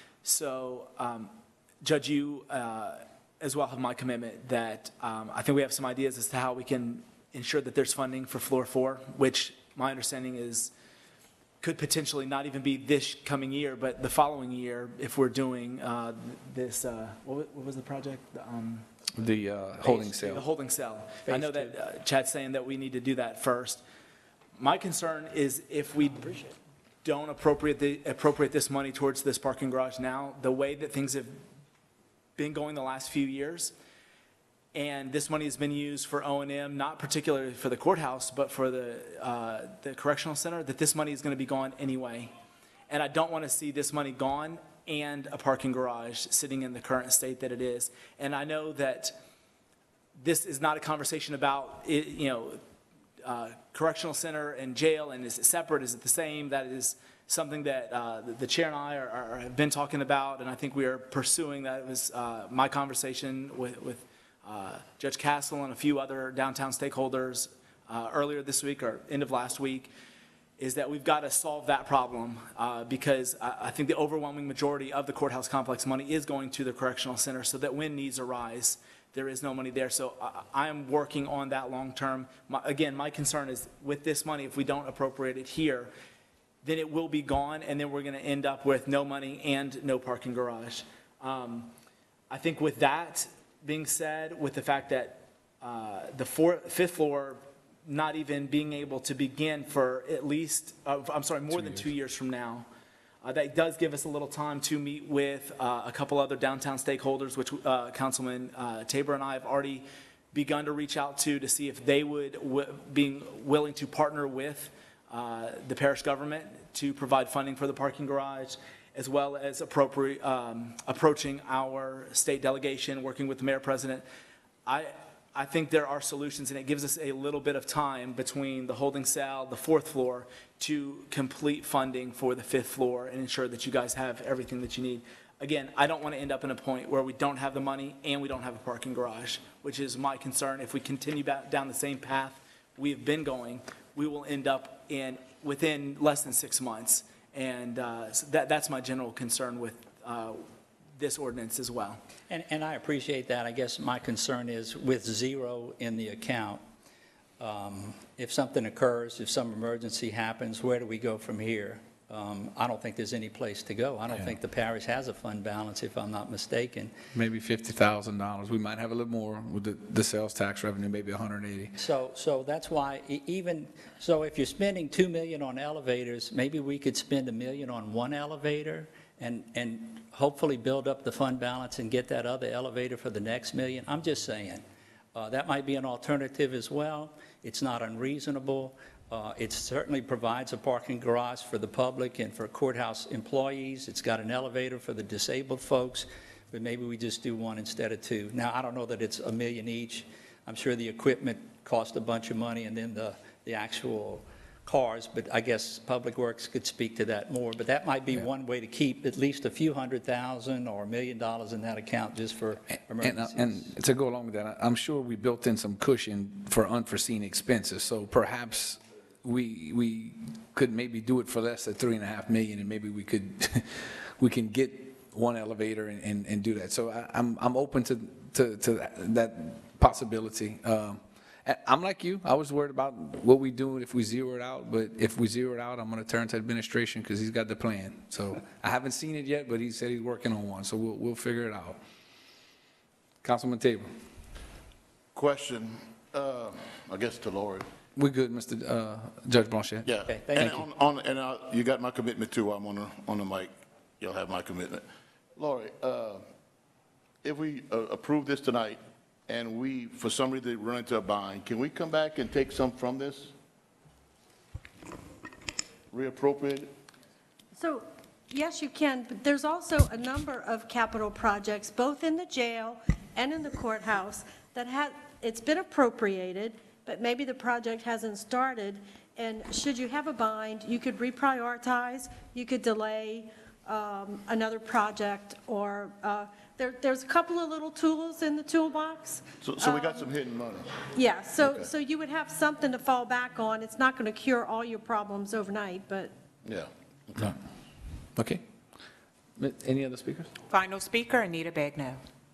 So, um, Judge, you uh, as well have my commitment that um, I think we have some ideas as to how we can ensure that there's funding for floor four, which my understanding is could potentially not even be this coming year, but the following year if we're doing uh, this, uh, what wa- what was the project? The, um, The uh, holding The cell. holding cell. I Phase know that uh, Chad's saying that we need to do that first. My concern is if we don't appropriate the, appropriate this money towards this parking garage now, the way that things have been going the last few years, and this money has been used for O and M, not particularly for the courthouse, but for the, uh, the correctional center, that this money is going to be gone anyway. And I don't want to see this money gone and a parking garage sitting in the current state that it is. And I know that this is not a conversation about, it, you know, uh, correctional center and jail, and is it separate, is it the same? That is something that uh, the- the chair and I are, are, have been talking about, and I think we are pursuing. That was uh, my conversation with, with uh, Judge Castle and a few other downtown stakeholders uh, earlier this week or end of last week, is that we've got to solve that problem uh, because I, I think the overwhelming majority of the courthouse complex money is going to the correctional center, so that when needs arise, there is no money there. So I, I am working on that long term. My, again, my concern is with this money, if we don't appropriate it here, then it will be gone, and then we're going to end up with no money and no parking garage. Um, I think with that being said, with the fact that uh, the fourth, fifth floor not even being able to begin for at least, uh, I'm sorry, more than two years from now, uh, that does give us a little time to meet with uh, a couple other downtown stakeholders, which uh, Councilman uh, Tabor and I have already begun to reach out to to see if they would w- being willing to partner with uh, the parish government to provide funding for the parking garage, as well as appropriate, um, approaching our state delegation, working with the mayor president. I, I think there are solutions, and it gives us a little bit of time between the holding cell, the fourth floor, to complete funding for the fifth floor and ensure that you guys have everything that you need. Again, I don't want to end up in a point where we don't have the money and we don't have a parking garage, which is my concern. If we continue back down the same path we've been going, we will end up in, within less than six months. And uh, so that, that's my general concern with uh, this ordinance as well. And, and I appreciate that. I guess my concern is with zero in the account, um, if something occurs, if some emergency happens, where do we go from here? Um, I don't think there's any place to go. I don't Yeah. think the parish has a fund balance, if I'm not mistaken. Maybe fifty thousand dollars. We might have a little more with the, the sales tax revenue, maybe one hundred eighty. So, so that's why e- even, so if you're spending two million on elevators, maybe we could spend a million on one elevator and, and hopefully build up the fund balance and get that other elevator for the next million. I'm just saying, uh, that might be an alternative as well. It's not unreasonable. Uh, It certainly provides a parking garage for the public and for courthouse employees. It's got an elevator for the disabled folks, but maybe we just do one instead of two. Now, I don't know that it's a million each. I'm sure the equipment cost a bunch of money and then the, the actual cars, but I guess Public Works could speak to that more. But that might be Yeah. one way to keep at least a few hundred thousand or a million dollars in that account just for And, emergencies. and to go along with that, I'm sure we built in some cushion for unforeseen expenses. So perhaps we, we could maybe do it for less than three and a half million, and maybe we could, we can get one elevator and, and, and do that. So I, I'm, I'm open to, to, to that possibility. Um, I- I'm like you, I was worried about what we do if we zero it out, but if we zero it out, I'm gonna turn to administration because he's got the plan. So I haven't seen it yet, but he said he's working on one, so we'll, we'll figure it out. Councilman Tabor. Question, uh, I guess to Lori. We're good, Mister uh, Judge Blanchet. Yeah. Okay, thank And you. on, on, and uh, you got my commitment too, I'm on the, on the mic. You'll have my commitment. Lori, uh, if we uh, approve this tonight and we, for some reason, run into a bind, can we come back and take some from this? Reappropriate it? So, yes, you can, but there's also a number of capital projects, both in the jail and in the courthouse, that had, it's been appropriated, but maybe the project hasn't started, and should you have a bind, you could reprioritize, you could delay um, another project, or uh, there, there's a couple of little tools in the toolbox. So, so we got some hidden money. Yeah, so, Okay. so you would have something to fall back on. It's not going to cure all your problems overnight, but Yeah. No. Okay. Mi- Any other speakers? Final speaker, Anita Bagno.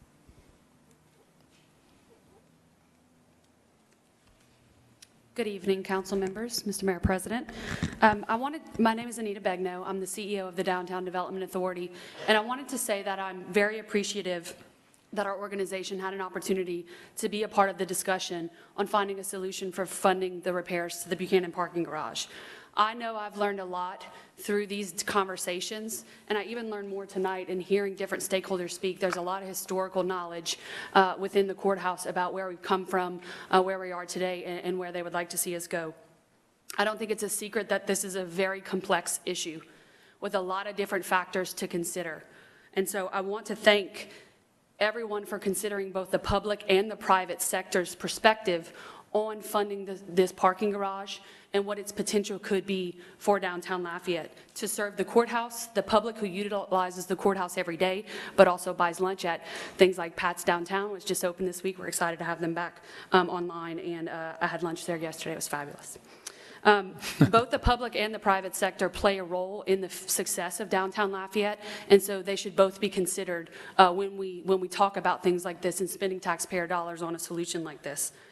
Good evening, council members, Mister Mayor President. Um, I wanted, my name is Anita Begno. I'm the C E O of the Downtown Development Authority, and I wanted to say that I'm very appreciative that our organization had an opportunity to be a part of the discussion on finding a solution for funding the repairs to the Buchanan parking garage. I know I've learned a lot through these conversations, and I even learned more tonight in hearing different stakeholders speak. There's a lot of historical knowledge uh, within the courthouse about where we've come from, uh, where we are today, and, and where they would like to see us go. I don't think it's a secret that this is a very complex issue with a lot of different factors to consider. And so I want to thank everyone for considering both the public and the private sector's perspective on funding this, this parking garage and what its potential could be for downtown Lafayette to serve the courthouse, the public who utilizes the courthouse every day, but also buys lunch at things like Pat's Downtown, which just opened this week. We're excited to have them back um, online, and uh, I had lunch there yesterday. It was fabulous. Um, both the public and the private sector play a role in the f- success of downtown Lafayette, and so they should both be considered uh, when we when we talk about things like this and spending taxpayer dollars on a solution like this.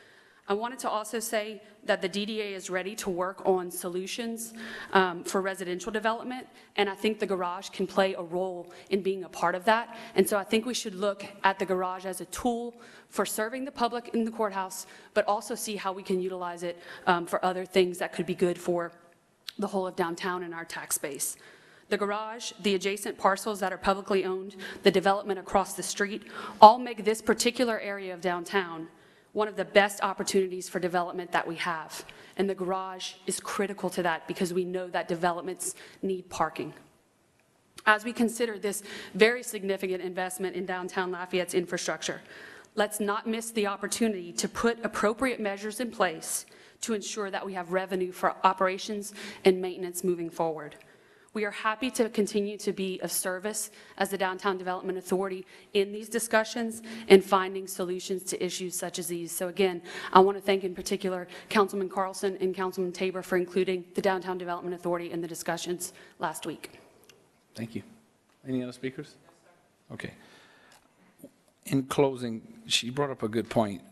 I wanted to also say that the D D A is ready to work on solutions um, for residential development, and I think the garage can play a role in being a part of that. And so I think we should look at the garage as a tool for serving the public in the courthouse, but also see how we can utilize it um, for other things that could be good for the whole of downtown and our tax base. The garage, the adjacent parcels that are publicly owned, the development across the street, all make this particular area of downtown one of the best opportunities for development that we have. And the garage is critical to that because we know that developments need parking. As we consider this very significant investment in downtown Lafayette's infrastructure, let's not miss the opportunity to put appropriate measures in place to ensure that we have revenue for operations and maintenance moving forward. We are happy to continue to be of service as the Downtown Development Authority in these discussions and finding solutions to issues such as these. So again, I want to thank in particular Councilman Carlson and Councilman Tabor for including the Downtown Development Authority in the discussions last week. Thank you. Any other speakers? Okay. In closing, she brought up a good point.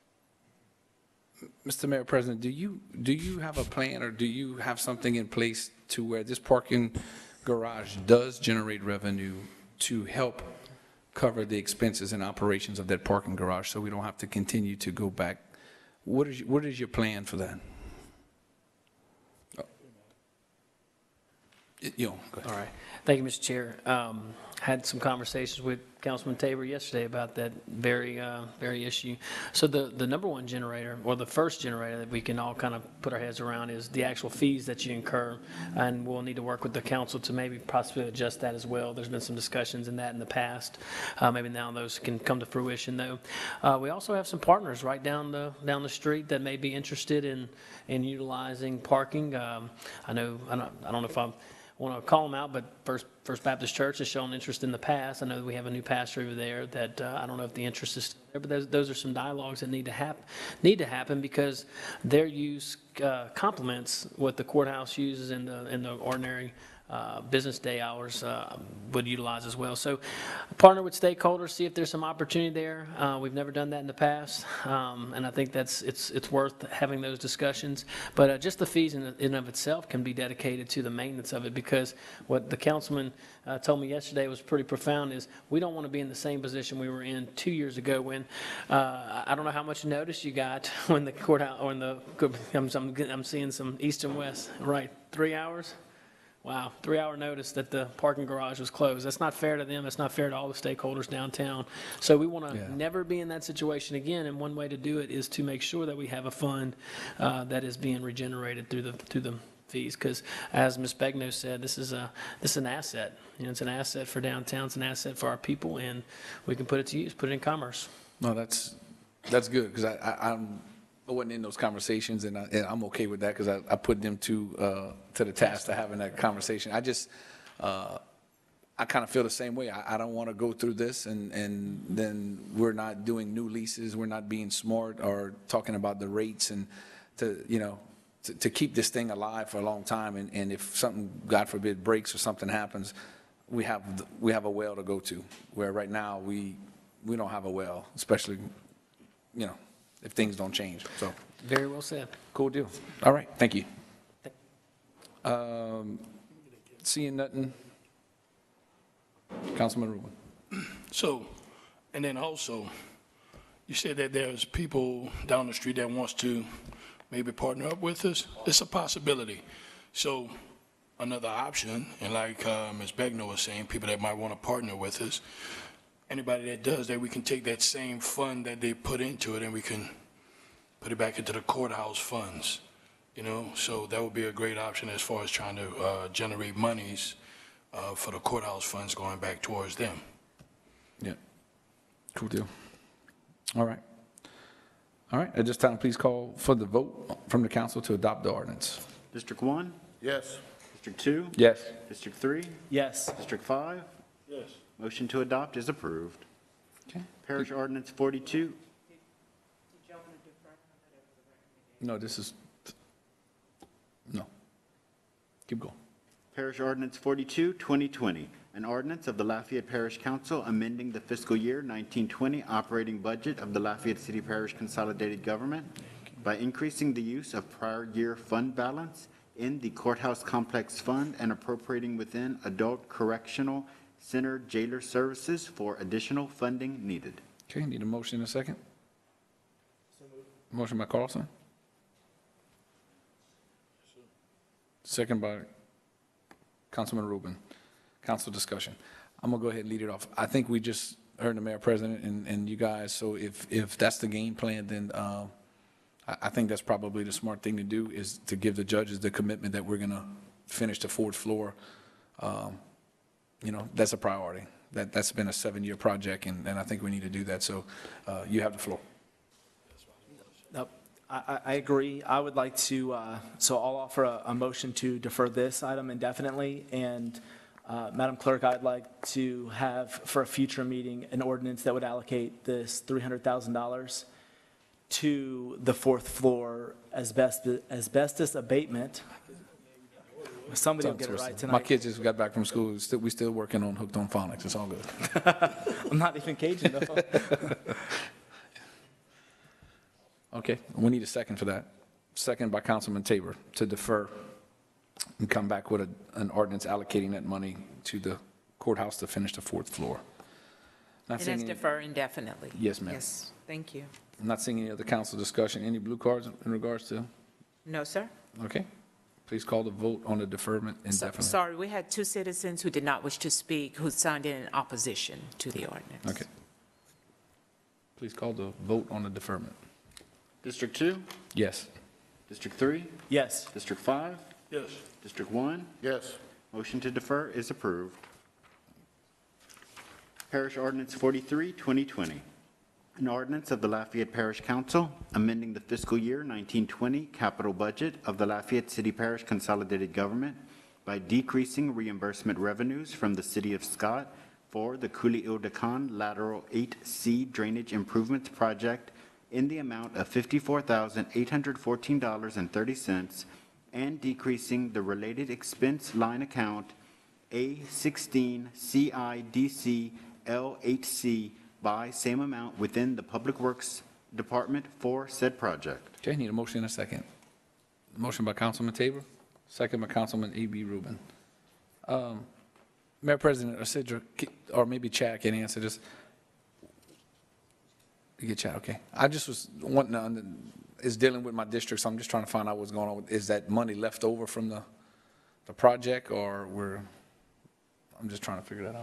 Mister Mayor President, do you, do you have a plan or do you have something in place to where this parking garage does generate revenue to help cover the expenses and operations of that parking garage so we don't have to continue to go back? What is, what is your plan for that? Oh. You know, go ahead. All right. Thank you, Mister Chair. Um, had some conversations with Councilman Tabor yesterday about that very, uh, very issue. So the, the number one generator, or the first generator that we can all kind of put our heads around is the actual fees that you incur, and we'll need to work with the council to maybe possibly adjust that as well. There's been some discussions in that in the past. Uh, maybe now those can come to fruition, though. Uh, we also have some partners right down the down the street that may be interested in in utilizing parking. Um, I know I don't, I don't know if I'm want to call them out, but First, First Baptist Church has shown interest in the past. I know that we have a new pastor over there that uh, I don't know if the interest is still there, but those, those are some dialogues that need to happen, need to happen because their use uh, complements what the courthouse uses in the in the ordinary uh, business day hours uh, would utilize as well. So partner with stakeholders, see if there's some opportunity there. Uh, we've never done that in the past, um, and I think that's it's it's worth having those discussions. But uh, just the fees in, in and of itself can be dedicated to the maintenance of it, because what the councilman uh, told me yesterday was pretty profound, is we don't want to be in the same position we were in two years ago when, uh, I don't know how much notice you got when the courthouse, or when the, I'm, I'm, I'm seeing some east and west, right, three hours? Wow, three-hour notice that the parking garage was closed. That's not fair to them. It's not fair to all the stakeholders downtown. So we want to Yeah. never be in that situation again, and one way to do it is to make sure that we have a fund uh, that is being regenerated through the through the fees. Because as Miz Begno said, this is a this is an asset. You know, it's an asset for downtown. It's an asset for our people, and we can put it to use, put it in commerce. No, that's, that's good, because I, I, I'm, I wasn't in those conversations, and, I, and I'm okay with that, because I, I put them to, uh, to the task of having that conversation. I just, uh, I kind of feel the same way. I, I don't want to go through this, and, and then we're not doing new leases, we're not being smart, or talking about the rates, and to, you know, to, to keep this thing alive for a long time, and, and if something, God forbid, breaks or something happens, we have, we have a well to go to, where right now, we, we don't have a well, especially, you know, if things don't change, so. Very well said. Cool deal. All right, thank you. Um, Seeing nothing. Councilman Rubin. So, and then also, you said that there's people down the street that wants to maybe partner up with us. It's a possibility. So another option, and like uh, Miz Begno was saying, people that might want to partner with us, anybody that does that, we can take that same fund that they put into it and we can put it back into the courthouse funds, you know? So that would be a great option as far as trying to uh, generate monies uh, for the courthouse funds going back towards them. Yeah. Cool deal. All right. All right, at this time, please call for the vote from the council to adopt the ordinance. District one? Yes. District two? Yes. District three? Yes. District five? Yes. Motion to adopt is approved. Okay. Parish Ordinance forty-two. No, this is, no. Keep going. Parish Ordinance forty-two, twenty twenty, an ordinance of the Lafayette Parish Council amending the fiscal year nineteen twenty operating budget of the Lafayette City Parish Consolidated Government. by increasing the use of prior year fund balance in the courthouse complex fund and appropriating within adult correctional center jailer services for additional funding needed. Okay, need a motion and a second? Motion by Carlson? Second by Councilman Rubin. Council discussion. I'm gonna go ahead and lead it off. I think we just heard the mayor president and, and you guys, so if, if that's the game plan, then, uh, I, I think that's probably the smart thing to do, is to give the judges the commitment that we're gonna finish the fourth floor. Um, You know, that's a priority. That, that's been a seven-year project, and, and I think we need to do that, so, uh, you have the floor. No, I, I- I agree. I would like to, uh, so I'll offer a, a motion to defer this item indefinitely. And, uh, Madam Clerk, I'd like to have, for a future meeting, an ordinance that would allocate this three hundred thousand dollars to the fourth floor asbestos, asbestos abatement. Somebody will get it right tonight. My kids just got back from school. Still, we still working on Hooked on Phonics. It's all good. I'm not even Cajun, though. Okay, we need a second for that. Second by Councilman Tabor to defer and come back with a, an ordinance allocating that money to the courthouse to finish the fourth floor. Not And seeing that's any- defer indefinitely. Yes, ma'am. Yes, thank you. I'm not seeing any other council discussion. Any blue cards in regards to? No, sir? Okay. Please call the vote on the deferment So- indefinitely. Sorry, we had two citizens who did not wish to speak, who signed in in opposition to the ordinance. Okay. Please call the vote on the deferment. District two? Yes. District three? Yes. District five? Yes. District one? Yes. Motion to defer is approved. Parish Ordinance forty-three, twenty twenty. An ordinance of the Lafayette Parish Council amending the fiscal year nineteen twenty capital budget of the Lafayette City Parish Consolidated Government by decreasing reimbursement revenues from the City of Scott for the Cooley-Ildecan Lateral eight C Drainage Improvements Project in the amount of fifty-four thousand eight hundred fourteen dollars and thirty cents and decreasing the related expense line account A sixteen C I D C L eight C by same amount within the Public Works Department for said project. Okay, need a motion and a second. Motion by Councilman Tabor, second by Councilman A B. Rubin. Um, Mayor President, or Sidra, or maybe Chad can answer this. You get Chad, okay. I just was wanting to, under- is dealing with my district, so I'm just trying to find out what's going on. Is that money left over from the, the project, or we're, I'm just trying to figure that out.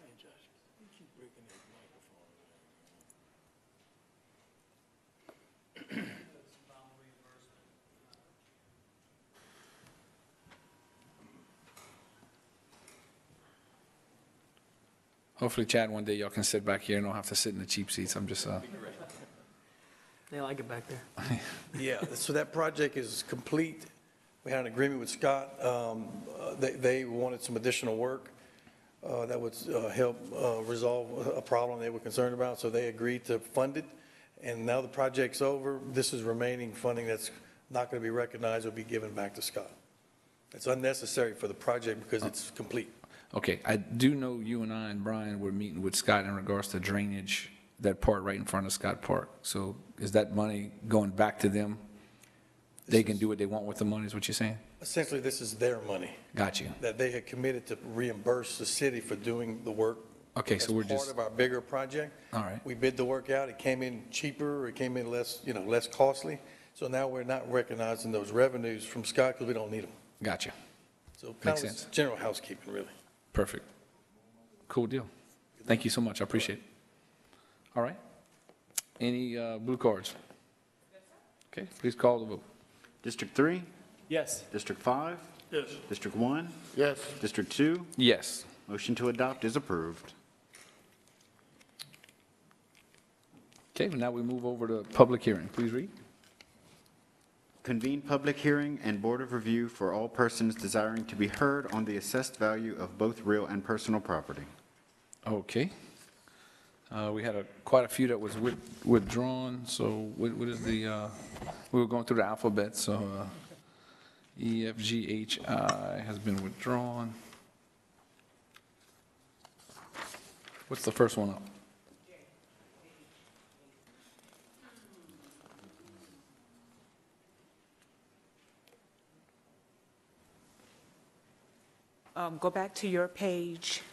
Hopefully, Chad, one day y'all can sit back here and don't have to sit in the cheap seats. I'm just, uh, They like it back there. Yeah, so that project is complete. We had an agreement with Scott. Um, uh, They, they wanted some additional work uh, that would uh, help uh, resolve a problem they were concerned about, so they agreed to fund it. And now the project's over. This is remaining funding that's not going to be recognized or be given back to Scott. It's unnecessary for the project because it's complete. okay, I do know you and I and Brian were meeting with Scott in regards to drainage, that part right in front of Scott Park. So is that money going back to them? They can do what they want with the money, is what you're saying? Essentially, this is their money Got you. that they had committed to reimburse the city for doing the work. Okay, so we're As part just, of our bigger project. all right. We bid the work out, it came in cheaper, it came in less, you know, less costly. So now we're not recognizing those revenues from Scott because we don't need them. Got you. So kind Makes of sense. general housekeeping, really. Perfect. Cool deal. Thank you so much. I appreciate it. All right. Any uh, blue cards? Okay, please call the vote. District three? Yes. District five? Yes. District one? Yes. District two? Yes. Motion to adopt is approved. Okay, now we move over to public hearing. Please read. Convene public hearing and board of review for all persons desiring to be heard on the assessed value of both real and personal property. Okay. Uh, We had a, quite a few that was with- withdrawn, so what what is the, uh, we were going through the alphabet, so uh, E, F, G, H, I has been withdrawn. What's the first one up? Um, Go back to your page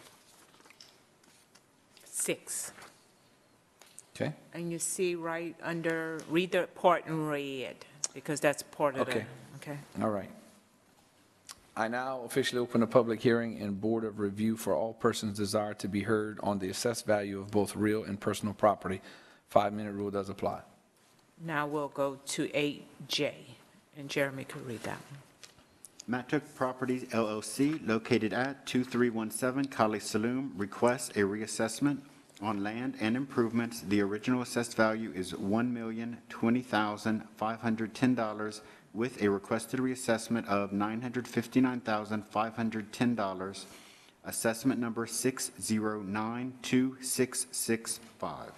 six, Okay? and you see right under, read the part in red, because that's part of the, Okay. okay? All right. I now officially open a public hearing and Board of Review for all persons desired to be heard on the assessed value of both real and personal property. Five-minute rule does apply. Now we'll go to eight J, and Jeremy could read that one. Matuk Properties L L C, located at two three one seven Kali Saloom, requests a reassessment on land and improvements. The original assessed value is one million twenty thousand five hundred ten dollars with a requested reassessment of nine hundred fifty-nine thousand five hundred ten dollars. Assessment number six zero nine two six six five.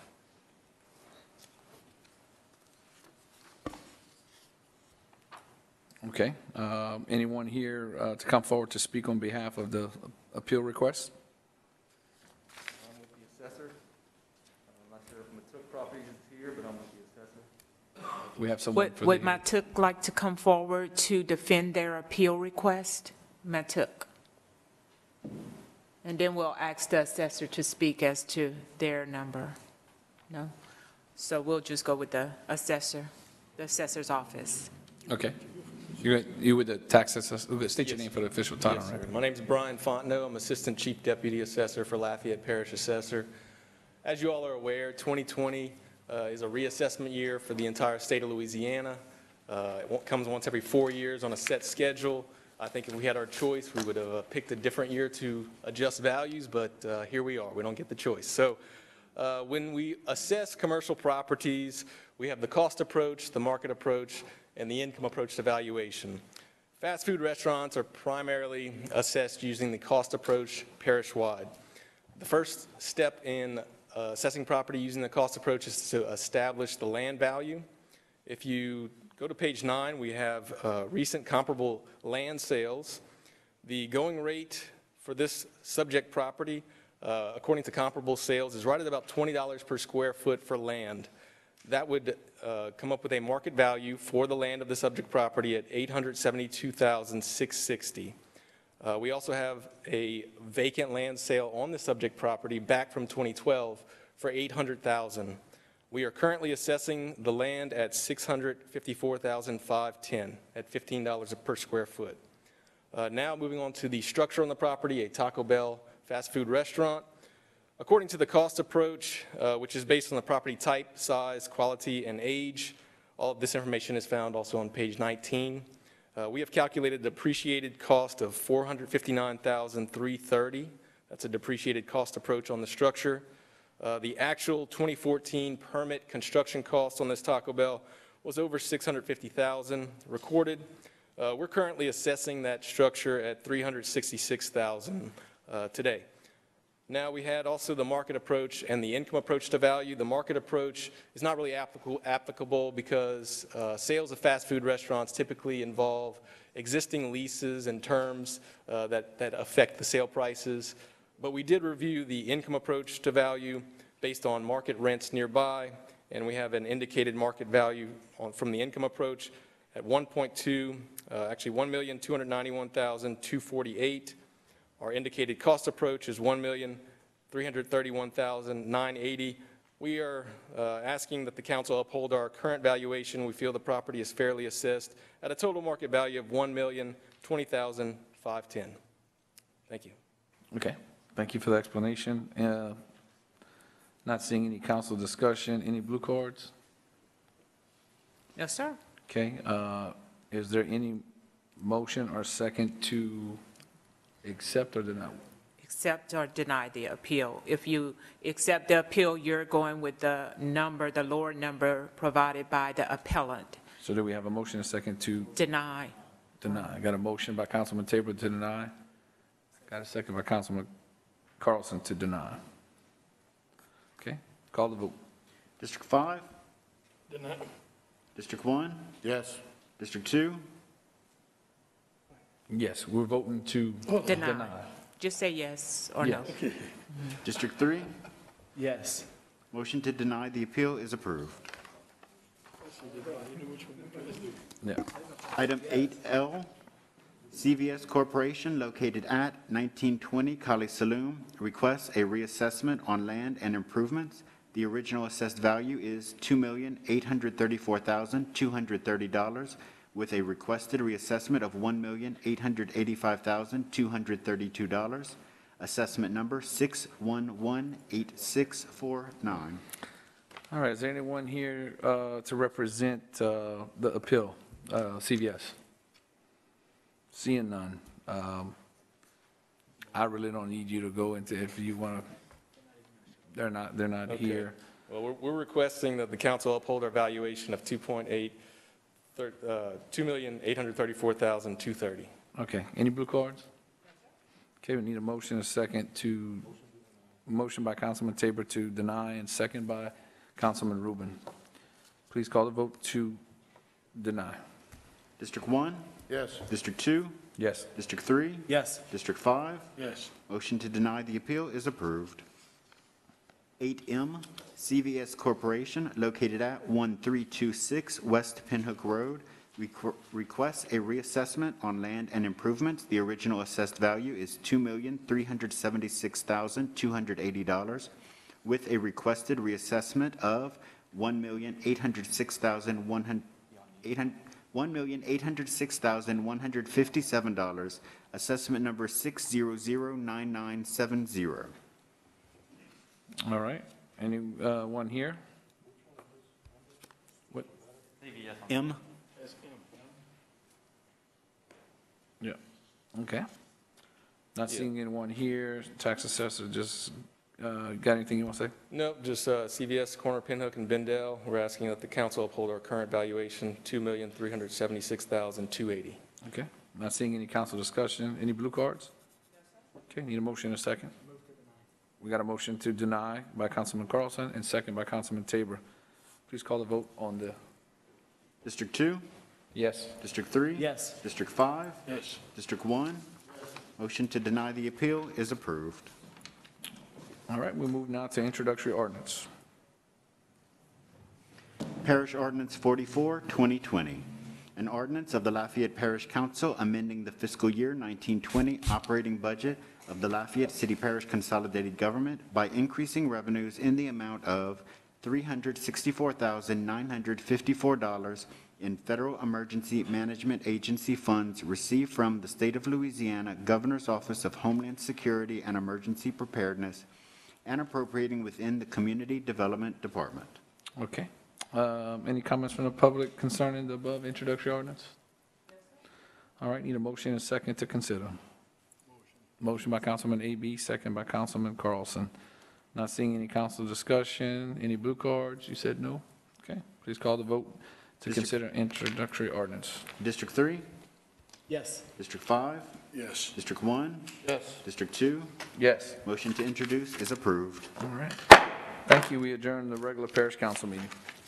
Okay. Um, Anyone here uh, to come forward to speak on behalf of the appeal request? I'm with the assessor. I'm not sure if Matuk Properties is here, but I'm with the assessor. We have someone Would for would the... Matuk like to come forward to defend their appeal request? Matuk? And then we'll ask the assessor to speak as to their number. No? So we'll just go with the assessor, the assessor's office. Okay. You you with the tax assessor? State your Yes. name for the official title. Yes, right? sir. My name's Brian Fontenot. I'm Assistant Chief Deputy Assessor for Lafayette Parish Assessor. As you all are aware, twenty twenty uh, is a reassessment year for the entire state of Louisiana. Uh, It comes once every four years on a set schedule. I think if we had our choice, we would have uh, picked a different year to adjust values, but uh, here we are. We don't get the choice. So uh, when we assess commercial properties, we have the cost approach, the market approach, and the income approach to valuation. Fast food restaurants are primarily assessed using the cost approach parish-wide. The first step in uh, assessing property using the cost approach is to establish the land value. If you go to page nine, we have uh, recent comparable land sales. The going rate for this subject property, uh, according to comparable sales, is right at about twenty dollars per square foot for land. That would uh, come up with a market value for the land of the subject property at eight hundred seventy-two thousand six hundred sixty dollars. Uh, we also have a vacant land sale on the subject property back from twenty twelve for eight hundred thousand dollars. We are currently assessing the land at six hundred fifty-four thousand five hundred ten dollars at fifteen dollars per square foot. Uh, now moving on to the structure on the property, a Taco Bell fast food restaurant. According to the cost approach, uh, which is based on the property type, size, quality, and age, all of this information is found also on page nineteen. Uh, we have calculated the depreciated cost of four hundred fifty-nine thousand three hundred thirty dollars. That's a depreciated cost approach on the structure. Uh, the actual twenty fourteen permit construction cost on this Taco Bell was over six hundred fifty thousand dollars recorded. Uh, we're currently assessing that structure at three hundred sixty-six thousand dollars uh, today. Now, we had also the market approach and the income approach to value. The market approach is not really applicable, applicable because uh, sales of fast food restaurants typically involve existing leases and terms uh, that, that affect the sale prices. But we did review the income approach to value based on market rents nearby, and we have an indicated market value on, from the income approach at one point two, uh, actually one million two hundred ninety-one thousand two hundred forty-eight. Our indicated cost approach is one million three hundred thirty-one thousand nine hundred eighty. We are uh, asking that the council uphold our current valuation. We feel the property is fairly assessed at a total market value of one million twenty thousand five hundred ten. Thank you. Okay. Thank you for the explanation. Uh, Not seeing any council discussion. Any blue cards? No, sir. Okay. uh, Is there any motion or second to accept or deny? Accept or deny the appeal. If you accept the appeal, you're going with the number, the lower number provided by the appellant. So do we have a motion and a second to Deny. deny? I got a motion by Councilman Tabor to deny. Got a second by Councilman Carlson to deny. Okay, call the vote. District five? Deny. District one? Yes. District two? Yes, we're voting to Deny. deny. Just say yes or no. Yes. District three? Yes. Motion to deny the appeal is approved. Yeah. Item eight L, C V S Corporation located at nineteen twenty Kali Saloon requests a reassessment on land and improvements. The original assessed value is two million eight hundred thirty-four thousand two hundred thirty dollars with a requested reassessment of one million eight hundred eighty-five thousand two hundred thirty-two dollars. Assessment number six one one eight six four nine. All right, is there anyone here uh, to represent uh, the appeal, uh, C V S? Seeing none. Um, I really don't need you to go into, if you want to, they're not, they're not Okay. here. Well, we're- we're requesting that the council uphold our valuation of two point eight, uh, two million eight hundred thirty-four thousand two hundred thirty. Okay, any blue cards? Okay, we need a motion, a second to, motion by Councilman Tabor to deny and second by Councilman Rubin. Please call the vote to deny. District one? Yes. District two? Yes. District three? Yes. District five? Yes. Motion to deny the appeal is approved. eight M, C V S Corporation, located at one three two six West Pinhook Road, requ- requests a reassessment on land and improvements. The original assessed value is two million three hundred seventy-six thousand two hundred eighty dollars, with a requested reassessment of one million eight hundred six thousand one hundred one million eight hundred six thousand one hundred fifty-seven dollars, assessment number six zero zero nine nine seven zero. All right, anyone here? What? M. Yeah, okay. Not seeing anyone here, tax assessor, just, uh, got anything you want to say? Nope, just uh, C V S, Corner, Pinhook, and Bendel. We're asking that the council uphold our current valuation, two million three hundred seventy-six thousand two hundred eighty. Okay, not seeing any council discussion, any blue cards? Okay, need a motion in a second? We got a motion to deny by Councilman Carlson and second by Councilman Tabor. Please call the vote on the, District two? yes. District three? Yes. District five? Yes. District one? Motion to deny the appeal is approved. All right, we move now to introductory ordinance. Parish Ordinance forty-four, twenty twenty. An ordinance of the Lafayette Parish Council amending the fiscal year nineteen twenty operating budget of the Lafayette City Parish Consolidated Government by increasing revenues in the amount of three hundred sixty-four thousand nine hundred fifty-four dollars in Federal Emergency Management Agency funds received from the State of Louisiana Governor's Office of Homeland Security and Emergency Preparedness and appropriating within the Community Development Department. Okay. Um, Any comments from the public concerning the above introductory ordinance? All right, need a motion and a second to consider. Motion by Councilman A B, second by Councilman Carlson. Not seeing any council discussion, any blue cards? You said no? Okay, please call the vote to District- consider introductory ordinance. District three? Yes. District five? Yes. District one? Yes. District two? Yes. Motion to introduce is approved. All right. Thank you. We adjourn the regular parish council meeting.